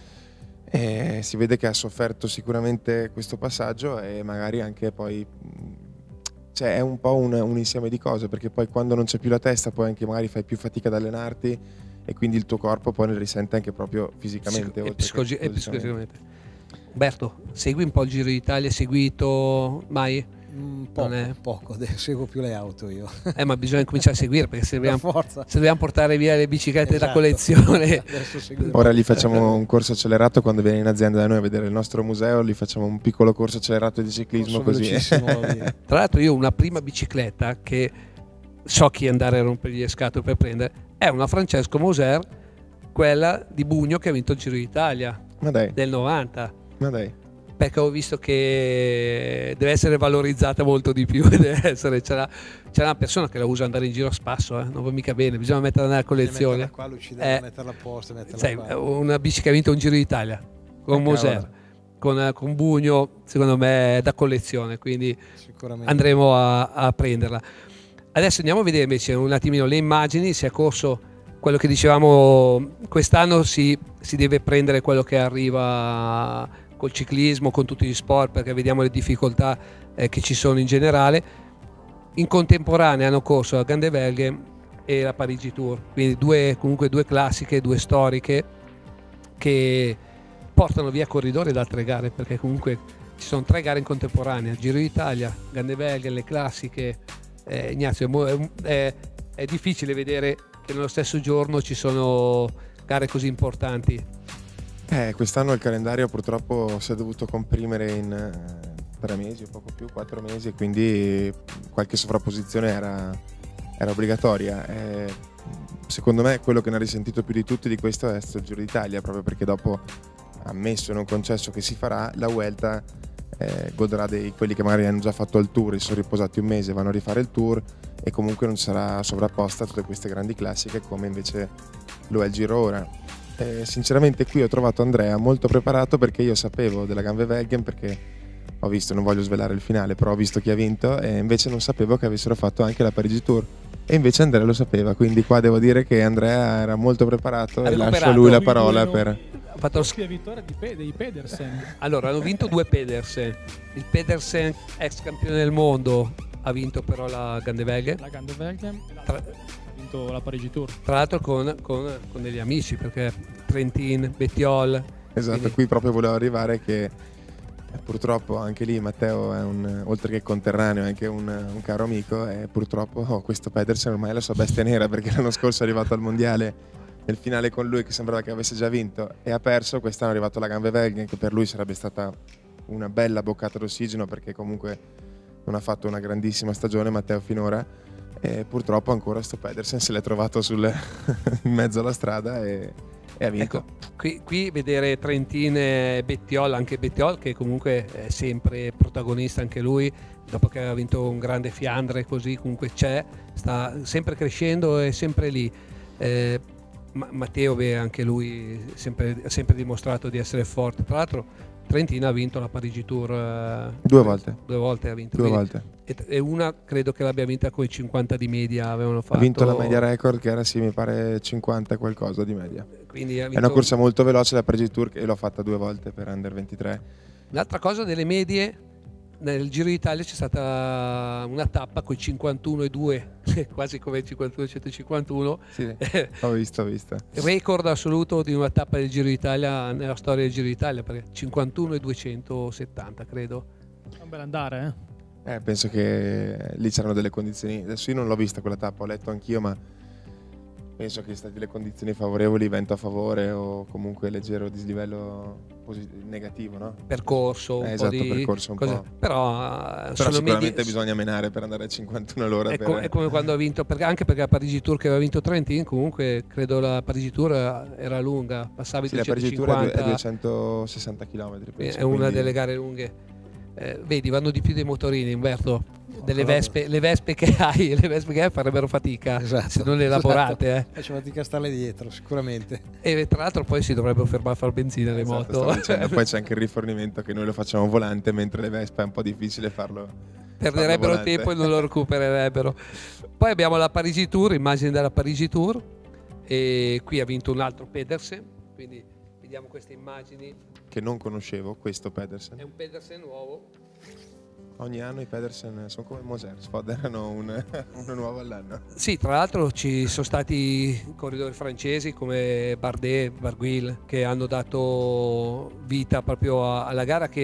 E si vede che ha sofferto sicuramente questo passaggio, e magari anche poi cioè, è un po' un, un insieme di cose, perché poi quando non c'è più la testa poi anche magari fai più fatica ad allenarti e quindi il tuo corpo poi ne risente anche proprio fisicamente. E, psicologi- e psicologicamente. Umberto, segui un po' il Giro d'Italia, hai seguito mai? Mm, poco, non è... poco, seguo più le auto io. Eh, ma bisogna cominciare a seguire, perché se dobbiamo, se dobbiamo portare via le biciclette esatto. da collezione. Ora gli facciamo un corso accelerato quando viene in azienda da noi a vedere il nostro museo, gli facciamo un piccolo corso accelerato di ciclismo, così. Tra l'altro io una prima bicicletta che so chi andare a rompere gli scatole per prendere è una Francesco Moser, quella di Bugno che ha vinto il Giro d'Italia del novanta. Ma dai. Perché ho visto che deve essere valorizzata molto di più, deve essere, c'era, c'era una persona che la usa andare in giro a spasso, eh? Non va mica bene, bisogna metterla nella collezione. Metterla qua, l'uccidere, eh, metterla a posto, metterla sai, qua. Una bici che ha vinto un Giro d'Italia con eh, Moser, con, con Bugno, secondo me è da collezione, quindi andremo a, a prenderla. Adesso andiamo a vedere invece un attimino le immagini, si è corso quello che dicevamo, quest'anno si, si deve prendere quello che arriva col ciclismo, con tutti gli sport, perché vediamo le difficoltà eh, che ci sono in generale. In contemporanea hanno corso la Gandewelgem e la Parigi Tour, quindi due, comunque due classiche, due storiche che portano via corridori da altre gare, perché comunque ci sono tre gare in contemporanea: Giro d'Italia, Gandewelgem, le classiche. eh, Ignazio, è, è, è difficile vedere che nello stesso giorno ci sono gare così importanti. Eh, quest'anno il calendario purtroppo si è dovuto comprimere in eh, tre mesi o poco più, quattro mesi, e quindi qualche sovrapposizione era, era obbligatoria. Eh, secondo me quello che ne ha risentito più di tutti di questo è stato il Giro d'Italia, proprio perché dopo, ammesso e non concesso che si farà, la Vuelta eh, godrà di quelli che magari hanno già fatto il tour, si sono riposati un mese, vanno a rifare il tour, e comunque non sarà sovrapposta a tutte queste grandi classiche come invece lo è il Giro ora. Eh, sinceramente qui ho trovato Andrea molto preparato, perché io sapevo della Gandewelgem, perché ho visto, non voglio svelare il finale, però ho visto chi ha vinto, e invece non sapevo che avessero fatto anche la Parigi Tour, e invece Andrea lo sapeva, quindi qua devo dire che Andrea era molto preparato e lascio a lui la parola per... Ha fatto la vittoria di, Pe- dei Pedersen. Allora, hanno vinto due Pedersen, il Pedersen ex campione del mondo ha vinto però la Gandewelgem, la Gandewelgem Tra... ha vinto la Parigi Tour, tra l'altro con, con, con degli amici, perché Trentin, Bettiol. Esatto, quindi... qui proprio volevo arrivare, che purtroppo anche lì Matteo è un, oltre che conterraneo, è anche un, un caro amico, e purtroppo oh, questo Pedersen ormai è la sua bestia nera, perché l'anno scorso è arrivato al mondiale nel finale con lui che sembrava che avesse già vinto e ha perso. Quest'anno è arrivato alla Gandewelgem, che per lui sarebbe stata una bella boccata d'ossigeno, perché comunque non ha fatto una grandissima stagione Matteo finora, e purtroppo ancora sto Pedersen se l'è trovato sul in mezzo alla strada e, e ha vinto. Ecco, qui, qui vedere Trentin e Bettiol, anche Bettiol che comunque è sempre protagonista anche lui, dopo che aveva vinto un grande Fiandre, così comunque c'è, sta sempre crescendo e sempre lì. eh, Matteo, beh, anche lui sempre, ha sempre dimostrato di essere forte. Tra l'altro Trentina ha vinto la Parigi Tour eh, Due volte. Due volte ha vinto. Due quindi- volte. E, e una credo che l'abbia vinta con i cinquanta di media, avevano fatto. Ha vinto la media record che era, sì, mi pare cinquanta qualcosa di media. Quindi ha È vinto- una corsa molto veloce la Parigi Tour e l'ho fatta due volte per Under ventitré. L'altra cosa delle medie, nel Giro d'Italia c'è stata una tappa con i cinquantuno e due, quasi come il cinquantuno centocinquantuno, Sì, ho visto, ho visto. record assoluto di una tappa del Giro d'Italia nella storia del Giro d'Italia, perché cinquantuno e duecentosettanta credo. È un bel andare, eh? Eh, penso che lì c'erano delle condizioni. Adesso io non l'ho vista quella tappa, ho letto anch'io, ma penso che state le condizioni favorevoli, vento a favore o comunque leggero dislivello posi- negativo, no? Percorso, un Eh, po' esatto, di percorso un cose. po'. Però, eh, Però sono sicuramente medie- bisogna menare per andare a cinquantuno all'ora. È, per... co- è come quando ha vinto, perché, anche perché la Parigi Tour che aveva vinto Trentin, comunque credo la Parigi Tour era lunga, passava i Sì, la Parigi Tour è due- è duecentocinquanta, duecentosessanta chilometri. penso, è una quindi- delle gare lunghe. Eh, vedi, vanno di più dei motorini, Umberto. Delle però- vespe, le vespe che hai, le vespe che hai farebbero fatica Esatto, se non le elaborate. eh. Faccio fatica a starle dietro, sicuramente. E tra l'altro poi si dovrebbero fermare a far benzina le Esatto, moto. stavo dicendo. Poi c'è anche il rifornimento che noi lo facciamo volante, mentre le Vespa è un po' difficile farlo. Perderebbero volante. tempo e non lo recupererebbero. Poi abbiamo la Parigi Tour, immagini della Parigi Tour, e qui ha vinto un altro Pedersen, quindi vediamo queste immagini. Che non conoscevo, questo Pedersen. È un Pedersen nuovo. Ogni anno i Pedersen sono come Moser, sfoderano un- uno nuovo all'anno. Sì, tra l'altro ci sono stati corridori francesi come Bardet, Barguil, che hanno dato vita proprio a- alla gara, che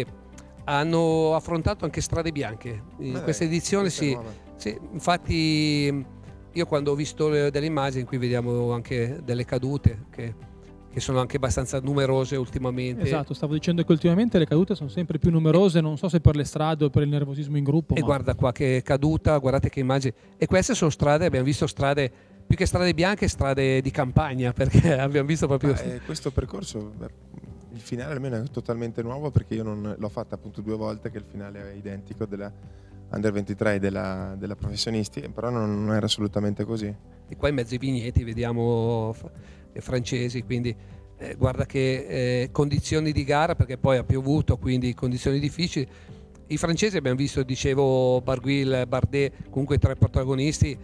hanno affrontato anche strade bianche. In Ma questa dai, edizione questa è sì, nuova. sì, infatti io quando ho visto le- delle immagini, qui vediamo anche delle cadute che, che sono anche abbastanza numerose ultimamente. Esatto, stavo dicendo che ultimamente le cadute sono sempre più numerose, non so se per le strade o per il nervosismo in gruppo. E ma guarda qua che caduta, guardate che immagini. E queste sono strade, abbiamo visto strade, più che strade bianche, strade di campagna, perché abbiamo visto proprio... Ma, eh, questo percorso, beh, il finale almeno è totalmente nuovo, perché io non l'ho fatta appunto due volte, che il finale è identico della Under ventitré e della, della professionisti, però non, non era assolutamente così. E qua in mezzo ai vigneti vediamo f- eh, francesi, quindi eh, guarda che eh, condizioni di gara, perché poi ha piovuto, quindi condizioni difficili. I francesi abbiamo visto, dicevo, Barguil, Bardet, comunque tre protagonisti,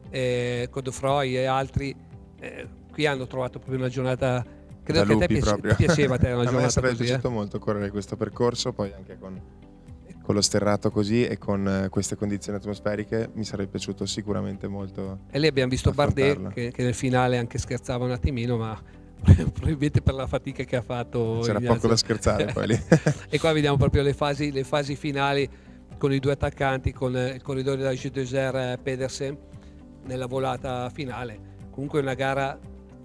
eh, Godefroy e altri, eh, qui hanno trovato proprio una giornata, credo Da che a te lupi piace- proprio. ti piaceva a te una A me giornata sarebbe così. eh? piaciuto molto correre questo percorso, poi anche con, con lo sterrato così e con eh, queste condizioni atmosferiche mi sarebbe piaciuto sicuramente molto. E lì abbiamo visto Bardet affrontarla. che, che nel finale anche scherzava un attimino, ma probabilmente per la fatica che ha fatto C'era Ignazio. poco da scherzare poi lì. E qua vediamo proprio le fasi, le fasi finali con i due attaccanti, con eh, il corridore della Gilles Desert Pedersen nella volata finale. Comunque una gara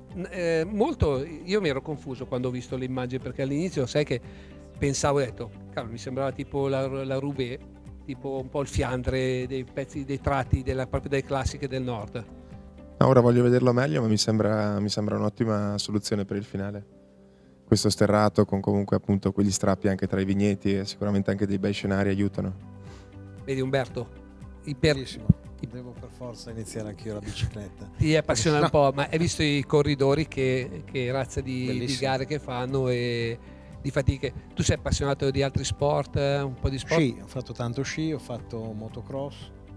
eh, molto... Io mi ero confuso quando ho visto le immagini, perché all'inizio sai che pensavo, ho detto, cavolo, mi sembrava tipo la, la Roubaix, tipo un po' il Fiandre dei pezzi, dei tratti della, proprio delle classiche del nord. No, ora voglio vederlo meglio, ma mi sembra, mi sembra un'ottima soluzione per il finale. Questo sterrato con comunque appunto quegli strappi anche tra i vigneti e sicuramente anche dei bei scenari aiutano. Vedi Umberto, iper, Bellissimo. Devo per forza iniziare anch'io la bicicletta. ti appassiona un No. po', ma hai visto i corridori che, che razza di, di Bellissimo. gare che fanno e di fatiche. Tu sei appassionato di altri sport, eh, un po' di sport? Sci, ho fatto tanto sci, ho fatto motocross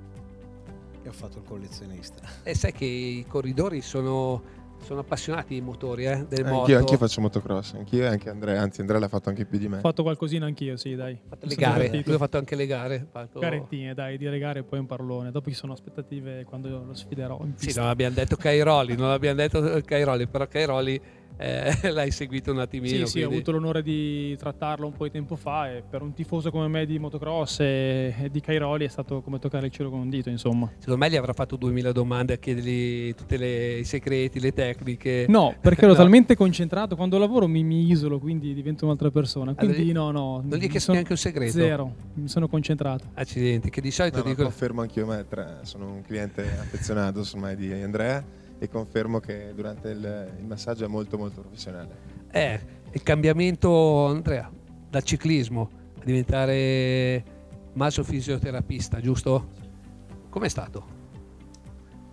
e ho fatto il collezionista. E sai che i corridori sono, sono appassionati di motori, eh, delle Eh, moto. Anch'io, anch'io faccio motocross, anch'io e anche Andrea, anzi Andrea l'ha fatto anche più di me. ho fatto qualcosina anch'io, sì, dai. Ho fatto Mi le sono gare, divertito. lui ha fatto anche le gare. ha Fatto... Garettine, dai, dire gare e poi un parolone. Dopo ci sono aspettative quando lo sfiderò in Sì, pista. non abbiamo detto Cairoli, non abbiamo detto Cairoli, però Cairoli eh, l'hai seguito un attimino. Sì, sì, ho quindi- avuto l'onore di trattarlo un po' di tempo fa e per un tifoso come me di motocross e, e di Cairoli è stato come toccare il cielo con un dito, insomma. Secondo me gli avrà fatto duemila domande a chiedergli tutti i segreti, le tecniche. No, perché ero No. talmente concentrato, quando lavoro mi, mi isolo, quindi divento un'altra persona. Quindi Allora, no, no. non gli hai mi chiesto sono- neanche un segreto? Zero, mi sono concentrato. Accidenti, che di solito No, ma dico... confermo anch'io, me, tra- sono un cliente affezionato ormai di Andrea e confermo che durante il, il massaggio è molto molto professionale. Eh, il cambiamento, Andrea, dal ciclismo a diventare masofisioterapista, giusto? Com'è stato?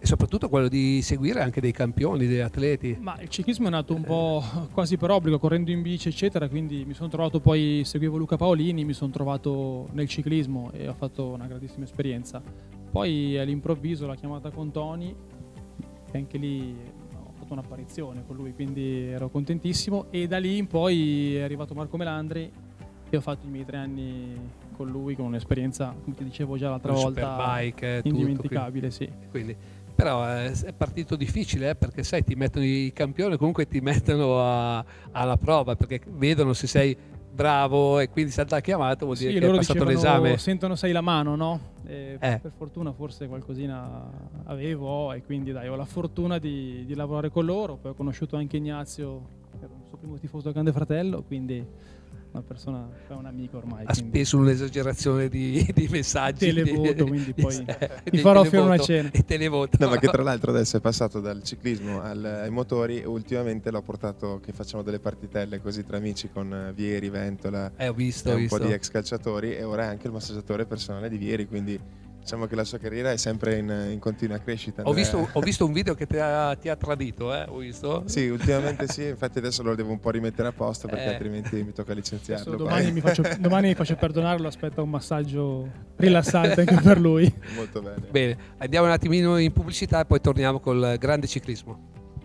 e soprattutto quello di seguire anche dei campioni, degli atleti. Ma il ciclismo è nato un po' quasi per obbligo, correndo in bici eccetera, quindi mi sono trovato, poi seguivo Luca Paolini, mi sono trovato nel ciclismo e ho fatto una grandissima esperienza. Poi all'improvviso la chiamata con Tony, e anche lì ho fatto un'apparizione con lui, quindi ero contentissimo, e da lì in poi è arrivato Marco Melandri e ho fatto i miei tre anni con lui, con un'esperienza, come ti dicevo già l'altra volta, Superbike, tutto, indimenticabile, quindi, sì. Quindi, però è, è partito difficile, eh, perché sai, ti mettono i campioni, comunque ti mettono a, alla prova, perché vedono se sei bravo e quindi se ti ha chiamato vuol dire sì, che hai passato dicevano, l'esame. sentono sei la mano, no? E Eh. Per fortuna forse qualcosina avevo, e quindi dai, ho la fortuna di, di lavorare con loro. Poi ho conosciuto anche Ignazio, che era il suo primo tifoso del Grande Fratello, quindi una persona, è un amico ormai. Ha quindi speso un'esagerazione di, di messaggi. televoto, quindi poi eh, ti di farò offrire televoto, una cena. e televoto. No, ma che tra l'altro adesso è passato dal ciclismo al- ai motori, e ultimamente l'ho portato che facciamo delle partitelle così tra amici con eh, Vieri, Ventola Eh, ho visto, e ho un visto. po' di ex calciatori, e ora è anche il massaggiatore personale di Vieri, quindi diciamo che la sua carriera è sempre in, in continua crescita. Ho Andrea. visto, ho visto un video che ti ha, ti ha tradito, eh? Ho visto? Sì, ultimamente sì, infatti adesso lo devo un po' rimettere a posto perché Eh. altrimenti mi tocca Adesso licenziarlo. domani, poi. mi faccio, domani mi faccio perdonarlo, aspetta un massaggio rilassante anche per lui. Molto bene. Bene, andiamo un attimino in pubblicità e poi torniamo col grande ciclismo.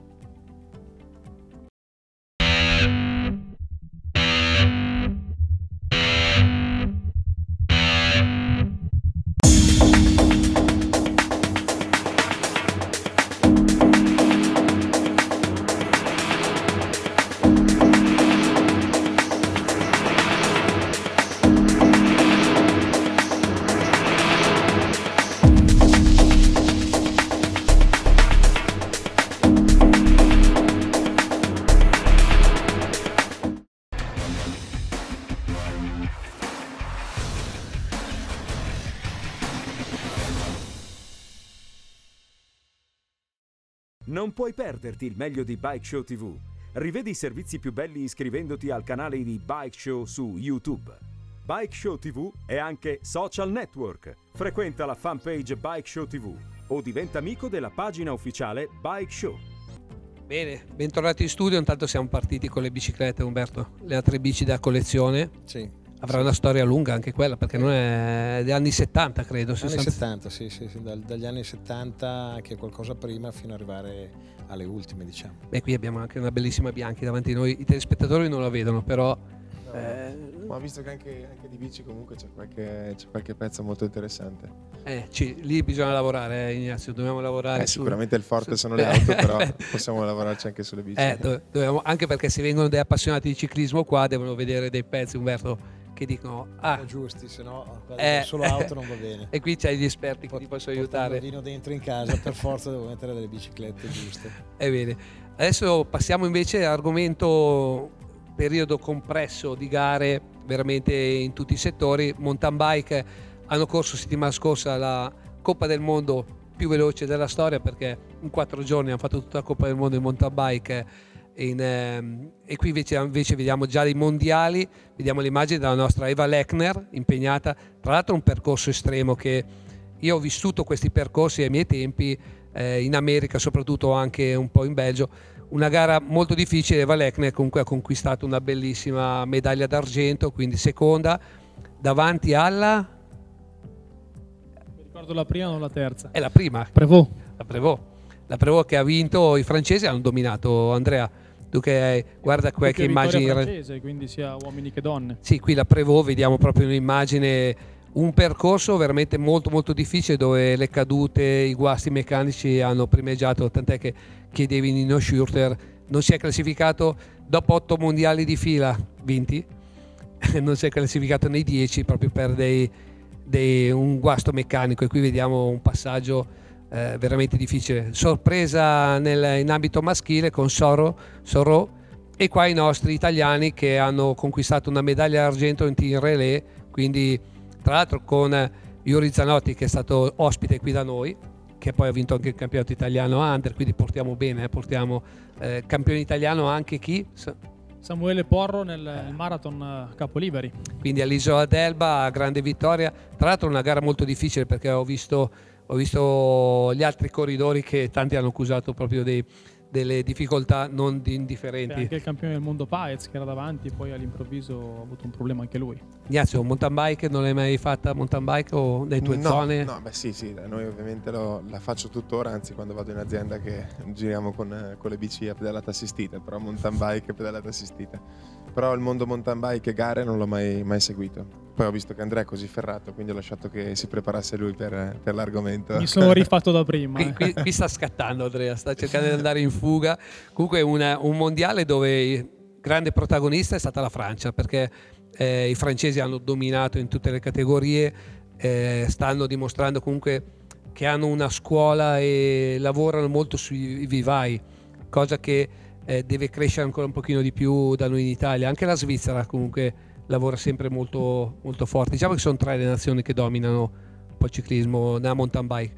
Non puoi perderti il meglio di Bike Show tivù. Rivedi i servizi più belli iscrivendoti al canale di Bike Show su YouTube. Bike Show tivù è anche social network. Frequenta la fanpage Bike Show tivù o diventa amico della pagina ufficiale Bike Show. Bene, bentornati in studio. Intanto siamo partiti con le biciclette, Umberto. Le altre bici da collezione. Sì. Avrà una storia lunga anche quella, perché non è degli anni settanta, credo. Anni sessanta. settanta, sì, sì, sì, dal- dagli anni settanta, anche qualcosa prima, fino ad arrivare alle ultime, diciamo. E qui abbiamo anche una bellissima Bianchi davanti a noi. I telespettatori non la vedono, però eh, Ma ho visto che anche, anche di bici comunque c'è qualche, c'è qualche pezzo molto interessante. eh, ci- lì bisogna lavorare, eh, Ignazio. Dobbiamo lavorare Eh, su- sicuramente il forte su- sono le auto, però possiamo lavorarci anche sulle bici. Eh, do- dobbiamo- anche perché se vengono dei appassionati di ciclismo qua devono vedere dei pezzi, Umberto, che dicono ah, Sono giusti, se no eh, solo auto non va bene. e qui c'hai gli esperti che ti possono Portando aiutare. il vino dentro in casa, per forza devo mettere delle biciclette giuste. È bene. Adesso passiamo invece all'argomento periodo compresso di gare veramente in tutti i settori. Mountain bike hanno corso settimana scorsa la Coppa del Mondo più veloce della storia, perché in quattro giorni hanno fatto tutta la Coppa del Mondo in mountain bike. In, ehm, e qui invece, invece vediamo già i mondiali, vediamo le immagini della nostra Eva Lechner impegnata, tra l'altro un percorso estremo che io ho vissuto questi percorsi ai miei tempi eh, in America, soprattutto anche un po' in Belgio. Una gara molto difficile. Eva Lechner comunque ha conquistato una bellissima medaglia d'argento, quindi seconda davanti alla Mi ricordo la prima, non la terza. è la prima Prevot. la Prevot la Prevot che ha vinto. I francesi hanno dominato, Andrea, tu che hai, guarda que- che Più vittoria immagini. francese, quindi sia uomini che donne. Sì, qui la Prevot vediamo proprio un'immagine, un percorso veramente molto molto difficile, dove le cadute, i guasti meccanici hanno primeggiato, tant'è che chiedevi Nino Schurter, non si è classificato dopo otto mondiali di fila vinti, non si è classificato nei dieci proprio per dei, dei- un guasto meccanico, e qui vediamo un passaggio eh, veramente difficile. Sorpresa nel, in ambito maschile con Soro, Soro e qua i nostri italiani che hanno conquistato una medaglia d'argento in team relay, quindi tra l'altro con Yuri Zanotti che è stato ospite qui da noi, che poi ha vinto anche il campionato italiano under, quindi portiamo bene, eh, portiamo eh, campione italiano anche chi? Samuele Porro nel, nel marathon eh, Capoliveri. Quindi all'Isola d'Elba, grande vittoria, tra l'altro una gara molto difficile perché ho visto ho visto gli altri corridori che tanti hanno accusato proprio dei, delle difficoltà non Beh, indifferenti. anche il campione del mondo Paez che era davanti, poi all'improvviso ha avuto un problema anche lui. Ignazio, mountain bike non l'hai mai fatta mountain bike o nelle tue no, zone? No, beh sì, sì, noi ovviamente lo- la faccio tuttora, anzi quando vado in azienda che giriamo con, eh, con le bici a pedalata assistita, però mountain bike e pedalata assistita. Però il mondo mountain bike e gare non l'ho mai, mai seguito. Poi ho visto che Andrea è così ferrato, quindi ho lasciato che si preparasse lui per, per l'argomento. Mi sono rifatto da prima. Qui, eh. qui- qui sta scattando Andrea, sta cercando di andare in fuga. Comunque una- un mondiale dove il grande protagonista è stata la Francia, perché eh, i francesi hanno dominato in tutte le categorie, eh, stanno dimostrando comunque che hanno una scuola e lavorano molto sui vivai, cosa che eh, deve crescere ancora un pochino di più da noi in Italia. Anche la Svizzera comunque lavora sempre molto, molto forte. Diciamo che sono tre le nazioni che dominano un po' il ciclismo nella mountain bike.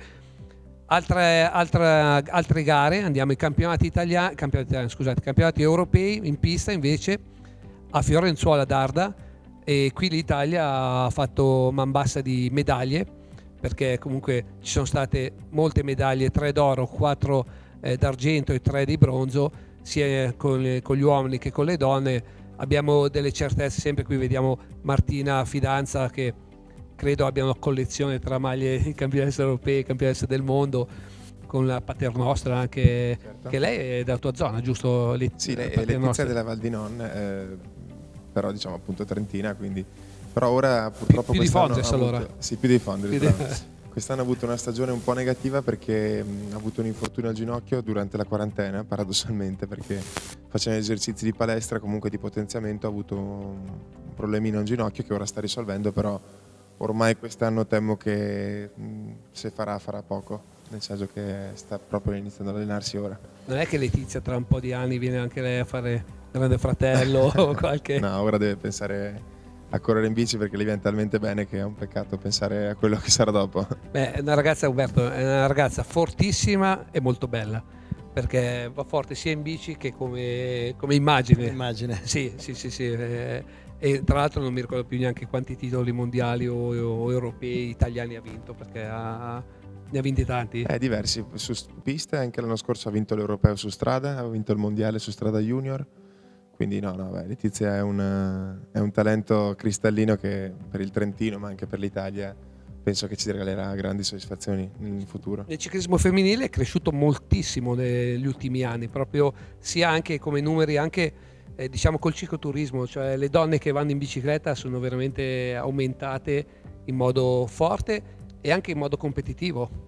Altre, altre, altre gare, andiamo ai campionati italiani, campionati, italiani, scusate, campionati europei in pista invece a Fiorenzuola d'Arda, e qui l'Italia ha fatto man bassa di medaglie, perché comunque ci sono state molte medaglie, tre d'oro, quattro eh, d'argento e tre di bronzo, sia con, con gli uomini che con le donne. Abbiamo delle certezze, sempre qui vediamo Martina Fidanza che credo abbia una collezione tra maglie di campionesse europee e campionesse del mondo, con la Paternostra anche, Certo. che lei è della tua zona, giusto? Le, Sì, lei è Paternostra. Letizia della Val di Non, eh, però diciamo appunto trentina, quindi... Però ora purtroppo più di quest'anno Fontes, ha avuto- allora. Sì, più di Fontes, Più di- bravo. Quest'anno ha avuto una stagione un po' negativa perché mh, ha avuto un infortunio al ginocchio durante la quarantena, paradossalmente, perché facendo esercizi di palestra, comunque di potenziamento, ha avuto un problemino al ginocchio che ora sta risolvendo, però ormai quest'anno temo che mh, se farà, farà poco, nel senso che sta proprio iniziando ad allenarsi ora. Non è che Letizia tra un po' di anni viene anche lei a fare Grande Fratello o qualche... No, ora deve pensare a correre in bici perché le viene talmente bene che è un peccato pensare a quello che sarà dopo. Beh, è una ragazza, Umberto, è una ragazza fortissima e molto bella, perché va forte sia in bici che come, come immagine. Immagine. Sì, sì, sì, sì. eh, E tra l'altro non mi ricordo più neanche quanti titoli mondiali o, o europei italiani ha vinto, perché ha, ne ha vinti tanti. Eh, diversi, su pista anche l'anno scorso ha vinto l'europeo su strada, ha vinto il mondiale su strada junior, quindi no, no, beh, Letizia è un, è un talento cristallino che per il Trentino ma anche per l'Italia penso che ci regalerà grandi soddisfazioni in futuro. Il ciclismo femminile è cresciuto moltissimo negli ultimi anni, proprio sia anche come numeri, anche eh, diciamo col cicloturismo, cioè le donne che vanno in bicicletta sono veramente aumentate in modo forte e anche in modo competitivo.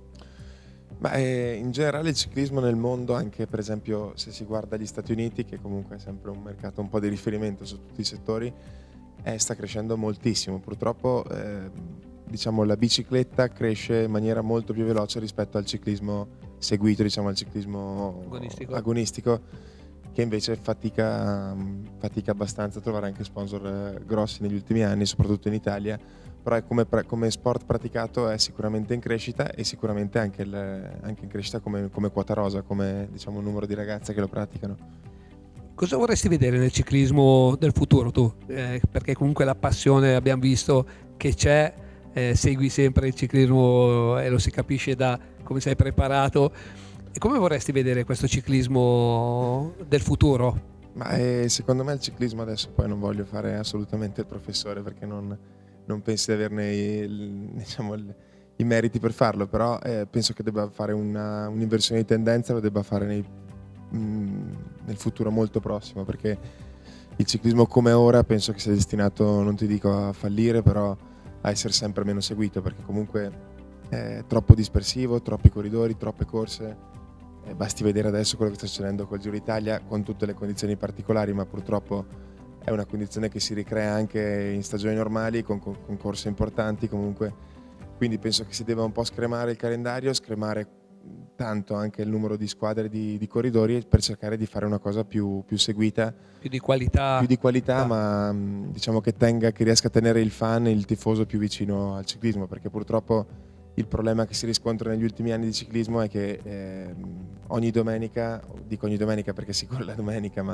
Ma eh, in generale il ciclismo nel mondo, anche per esempio se si guarda gli Stati Uniti, che comunque è sempre un mercato un po' di riferimento su tutti i settori, eh, sta crescendo moltissimo. Purtroppo eh, diciamo la bicicletta cresce in maniera molto più veloce rispetto al ciclismo seguito, diciamo al ciclismo Agonistico. agonistico, che invece fatica, fatica abbastanza a trovare anche sponsor eh, grossi negli ultimi anni, soprattutto in Italia. Però è come, pra- come sport praticato è sicuramente in crescita e sicuramente anche, il, anche in crescita come, come quota rosa, come diciamo numero di ragazze che lo praticano. Cosa vorresti vedere nel ciclismo del futuro tu? Eh, perché comunque la passione abbiamo visto che c'è, eh, segui sempre il ciclismo e lo si capisce da come sei preparato. E come vorresti vedere questo ciclismo del futuro? Ma eh, secondo me il ciclismo adesso, poi non voglio fare assolutamente il professore perché non, non penso di averne il, diciamo, il, i meriti per farlo, però eh, penso che debba fare una, un'inversione di tendenza, lo debba fare nei, mh, nel futuro molto prossimo, perché il ciclismo come ora penso che sia destinato, non ti dico a fallire, però a essere sempre meno seguito, perché comunque è troppo dispersivo, troppi corridori, troppe corse. Eh, basti vedere adesso quello che sta succedendo col Giro d'Italia, con tutte le condizioni particolari, ma purtroppo è una condizione che si ricrea anche in stagioni normali, con, con, con corse importanti comunque. Quindi penso che si debba un po' scremare il calendario, scremare tanto anche il numero di squadre di, di corridori per cercare di fare una cosa più, più seguita, Più di qualità? più di qualità, Ah. ma mh, diciamo che tenga, che riesca a tenere il fan, il tifoso più vicino al ciclismo, perché purtroppo il problema che si riscontra negli ultimi anni di ciclismo è che eh, ogni domenica, dico ogni domenica perché si corre la domenica, ma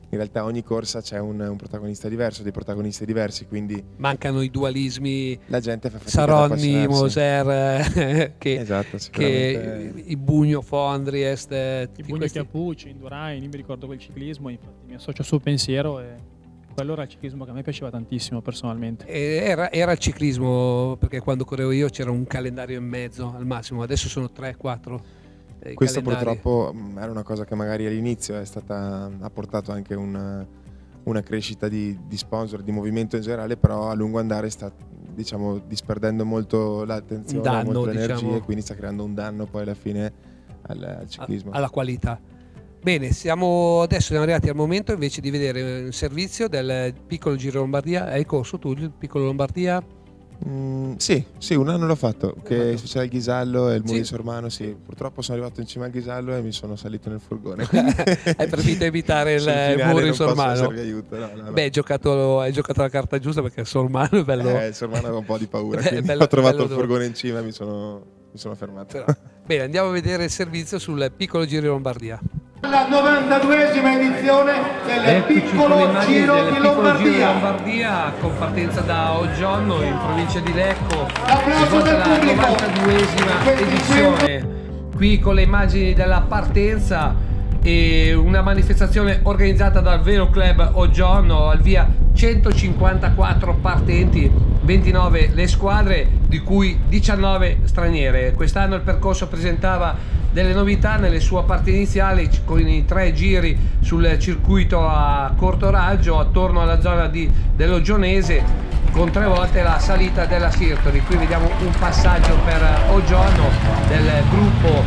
in realtà ogni corsa c'è un, un protagonista diverso, dei protagonisti diversi, quindi mancano i dualismi, la gente fa fatica Saronni, ad appassionarsi. Moser, che, Esatto, che sicuramente. i Bugno, Fondriest, eh, I tutti Bugno questi. Chiappucci, Indurain, io mi ricordo quel ciclismo, infatti mi associo al suo pensiero e quello era il ciclismo che a me piaceva tantissimo personalmente. E Era, era il ciclismo, perché quando correvo io c'era un calendario in mezzo al massimo, adesso sono tre quattro. Questo purtroppo mh, era una cosa che magari all'inizio è stata, ha portato anche una, una crescita di, di sponsor, di movimento in generale, però a lungo andare sta, diciamo, disperdendo molto l'attenzione, Danno, molto l'energia, diciamo. e quindi sta creando un danno poi alla fine al, al ciclismo. alla qualità. Bene, siamo adesso siamo arrivati al momento invece di vedere un servizio del Piccolo Giro Lombardia. Hai corso tu il Piccolo Lombardia? Mm, sì, sì, un anno l'ho fatto, che fatto? c'era il Ghisallo e il Muro Sì. di Sormano, sì. Purtroppo sono arrivato in cima al Ghisallo e mi sono salito nel furgone. Hai preferito evitare il Sul finale Muro di non posso Sormano? esservi aiuto, no, no, no. Beh, hai giocato, hai giocato la carta giusta perché il Sormano è bello. Eh, il Sormano aveva un po' di paura, Beh, quindi bello- ho trovato bello il duro. furgone in cima e mi sono, mi sono fermato. Però- Bene, andiamo a vedere il servizio sul Piccolo Giro di Lombardia. La novantaduesima edizione del Eccoci con le Piccolo immagini Giro del di Piccolo Giro di Lombardia. Lombardia con partenza da Oggiorno in provincia di Lecco. L'applauso Svolta del la pubblico. novantaduesima venticinque. edizione. Qui con le immagini della partenza e una manifestazione organizzata dal Velo Club Oggiorno, al via centocinquantaquattro partenti, ventinove le squadre, di cui diciannove straniere. Quest'anno il percorso presentava delle novità nelle sue parti iniziali, con i tre giri sul circuito a corto raggio attorno alla zona di, dell'Ogionese, con tre volte la salita della Sirtori. Qui vediamo un passaggio per Oggiorno del gruppo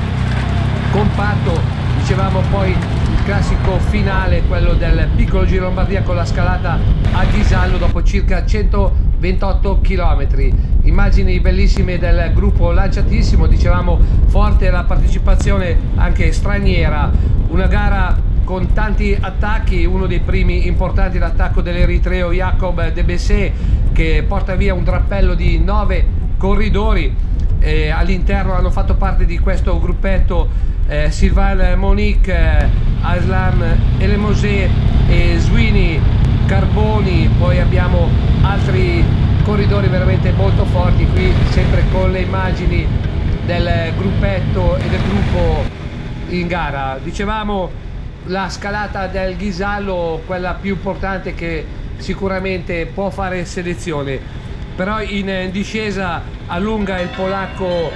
compatto. Dicevamo poi il classico finale, quello del Piccolo Giro Lombardia con la scalata a Ghisallo dopo circa centoventotto chilometri. Immagini bellissime del gruppo lanciatissimo, dicevamo forte la partecipazione anche straniera, una gara con tanti attacchi, uno dei primi importanti l'attacco dell'eritreo Jacob De Bessé, che porta via un drappello di nove corridori. Eh, all'interno hanno fatto parte di questo gruppetto eh, Sylvain Monique, eh, Aslam Elemosé e Sweeney Carboni. Poi abbiamo altri corridori veramente molto forti, qui sempre con le immagini del gruppetto e del gruppo in gara. Dicevamo la scalata del Ghisallo, quella più importante che sicuramente può fare selezione, però in discesa allunga il polacco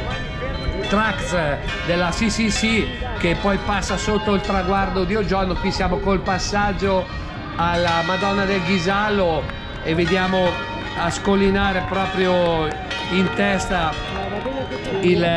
Trax della C C C, che poi passa sotto il traguardo di Oggiorno. Qui siamo col passaggio alla Madonna del Ghisallo e vediamo a scollinare proprio in testa il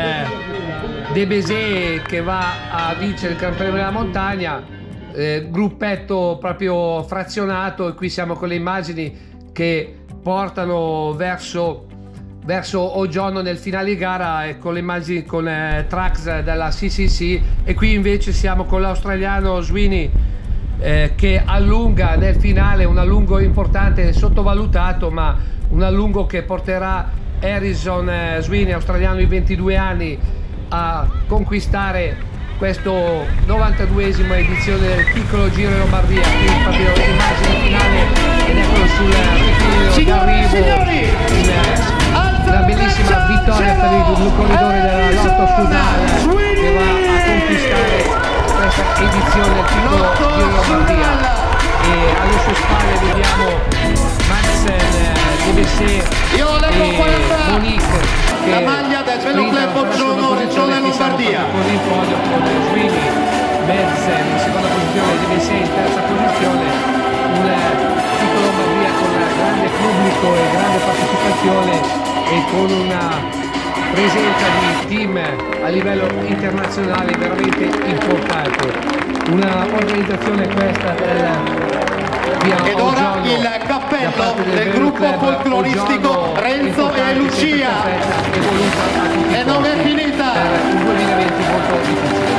De Bessé, che va a vincere il Gran Premio della Montagna. Eh, gruppetto proprio frazionato, e qui siamo con le immagini che portano verso verso Oggiorno nel finale gara, e con le immagini con eh, Trax della C C C. E qui invece siamo con l'australiano Sweeney, eh, che allunga nel finale, un allungo importante, sottovalutato, ma un allungo che porterà Harrison eh, Sweeney, australiano di ventidue anni, a conquistare questo novantaduesima edizione del Piccolo Giro di Lombardia. Qui proprio immagine finale, ed eccolo sul rettilineo d'arrivo, una bellissima vittoria per il corridore della Lotto Sudal, che va a conquistare questa edizione del Piccolo Giro di Lombardia. E alle sue spalle vediamo Madsen, De Bessé Io leggo e quaranta, Monique, che la maglia del Velo Club sprintano per la seconda Oggiorno, posizione. Regione Qui siamo Lombardia. proprio con il podio, con Sweeney, Madsen in seconda posizione, De Bessé in terza posizione. Un Piccolo Lombardia con grande pubblico e grande partecipazione, e con una presenza di team a livello internazionale veramente importante. Una organizzazione questa del via Ed ora Oggiorno, il da cappello parte del Velo gruppo Club folcloristico Oggiorno, Renzo importante, e Lucia. sempre perfetta e voluta a tutti i E non è costi finita. per un duemilaventi molto difficile.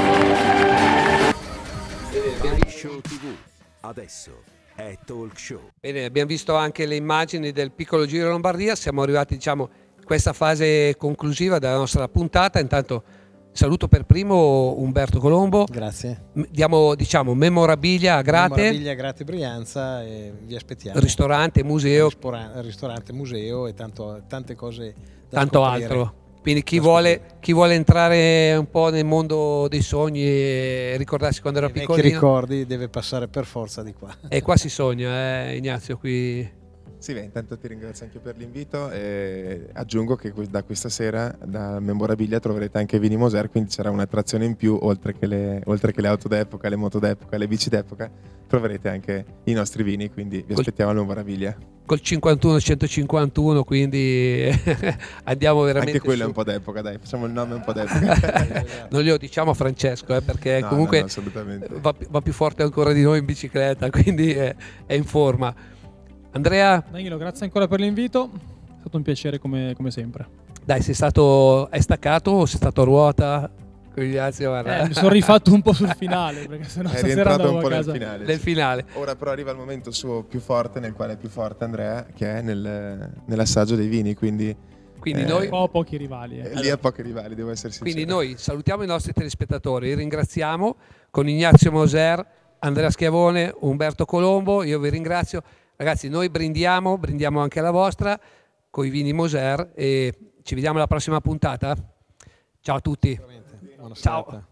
Bike Show tivù. Adesso è Talk Show. Bene, abbiamo visto anche le immagini del Piccolo Giro Lombardia, siamo arrivati, diciamo, in questa fase conclusiva della nostra puntata. Intanto Saluto per primo Umberto Colombo. Grazie. M- Diamo, diciamo, memorabilia a Grate, Memorabilia Grate Brianza e vi aspettiamo. ristorante, museo, Rispora- ristorante, museo e tanto- tante cose da tanto scoprire. altro. Quindi chi Da vuole, scoprire. chi vuole entrare un po' nel mondo dei sogni e ricordarsi quando era I vecchi piccolino, ricordi deve passare per forza di qua. e qua si sogna, eh, Ignazio, qui. Sì, beh, intanto ti ringrazio anche per l'invito e aggiungo che que- da questa sera da Memorabilia troverete anche Vini Moser, quindi c'era un'attrazione in più, oltre che, le, oltre che le auto d'epoca, le moto d'epoca, le bici d'epoca, troverete anche i nostri vini, quindi vi Col- aspettiamo a Memorabilia. Col cinquantuno centocinquantuno, quindi andiamo veramente Anche quello è su. un po' d'epoca, dai, facciamo il nome un po' d'epoca. Non glielo diciamo a Francesco, eh, perché No, comunque no, no, assolutamente. va, pi- va più forte ancora di noi in bicicletta, quindi è, è in forma. Andrea, Danilo, grazie ancora per l'invito, è stato un piacere come, come sempre. dai, sei stato, hai staccato o sei stato a ruota? Ignazio, guarda. Eh, mi sono rifatto un po' sul finale, perché sennò È stasera rientrato andavo un a po' nel casa. finale. Nel sì. finale. Ora però arriva il momento suo più forte, nel quale è più forte Andrea, che è nel- nell'assaggio dei vini, quindi Quindi Eh, noi, Un po' pochi rivali. eh. eh, lì ha pochi rivali, devo essere sincero. quindi noi salutiamo i nostri telespettatori, ringraziamo con Ignazio Moser, Andrea Schiavone, Umberto Colombo, io vi ringrazio. Ragazzi, noi brindiamo, brindiamo anche alla vostra con i vini Moser e ci vediamo alla prossima puntata. Ciao a tutti. Buona Ciao. serata.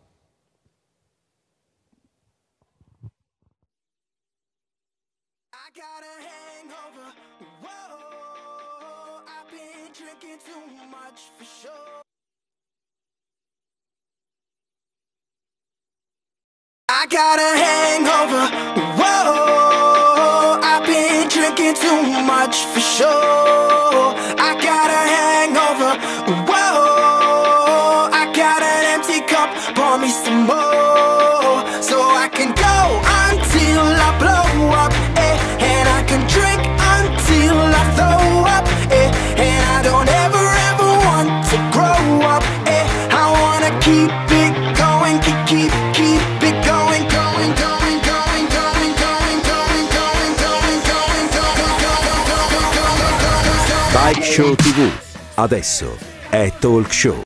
I got a hangover. Whoa, I've been drinking too much for sure. I got a hangover. Whoa, I've been drinking too much for sure. I got a hangover. Whoa, I got an empty cup. Pour me some more, so I can go until I blow up, eh? And I can drink until I throw up, eh? And I don't ever ever want to grow up, eh? I wanna keep it going, keep keep keep it going, going, going, going, going, going, going, going, going, going, going, going, going, going, going. Bike Show tivù. Adesso è Talk Show.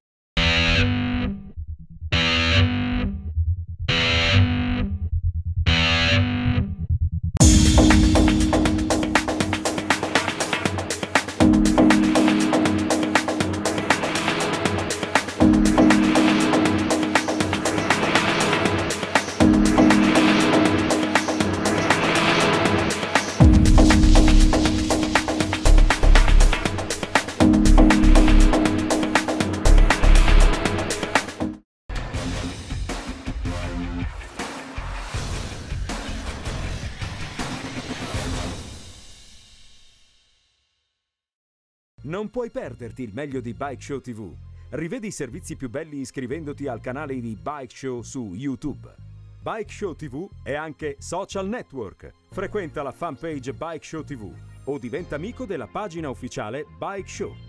Non puoi perderti il meglio di Bike Show tivù. Rivedi i servizi più belli iscrivendoti al canale di Bike Show su YouTube. Bike Show tivù è anche social network. Frequenta la fanpage Bike Show tivù o diventa amico della pagina ufficiale Bike Show.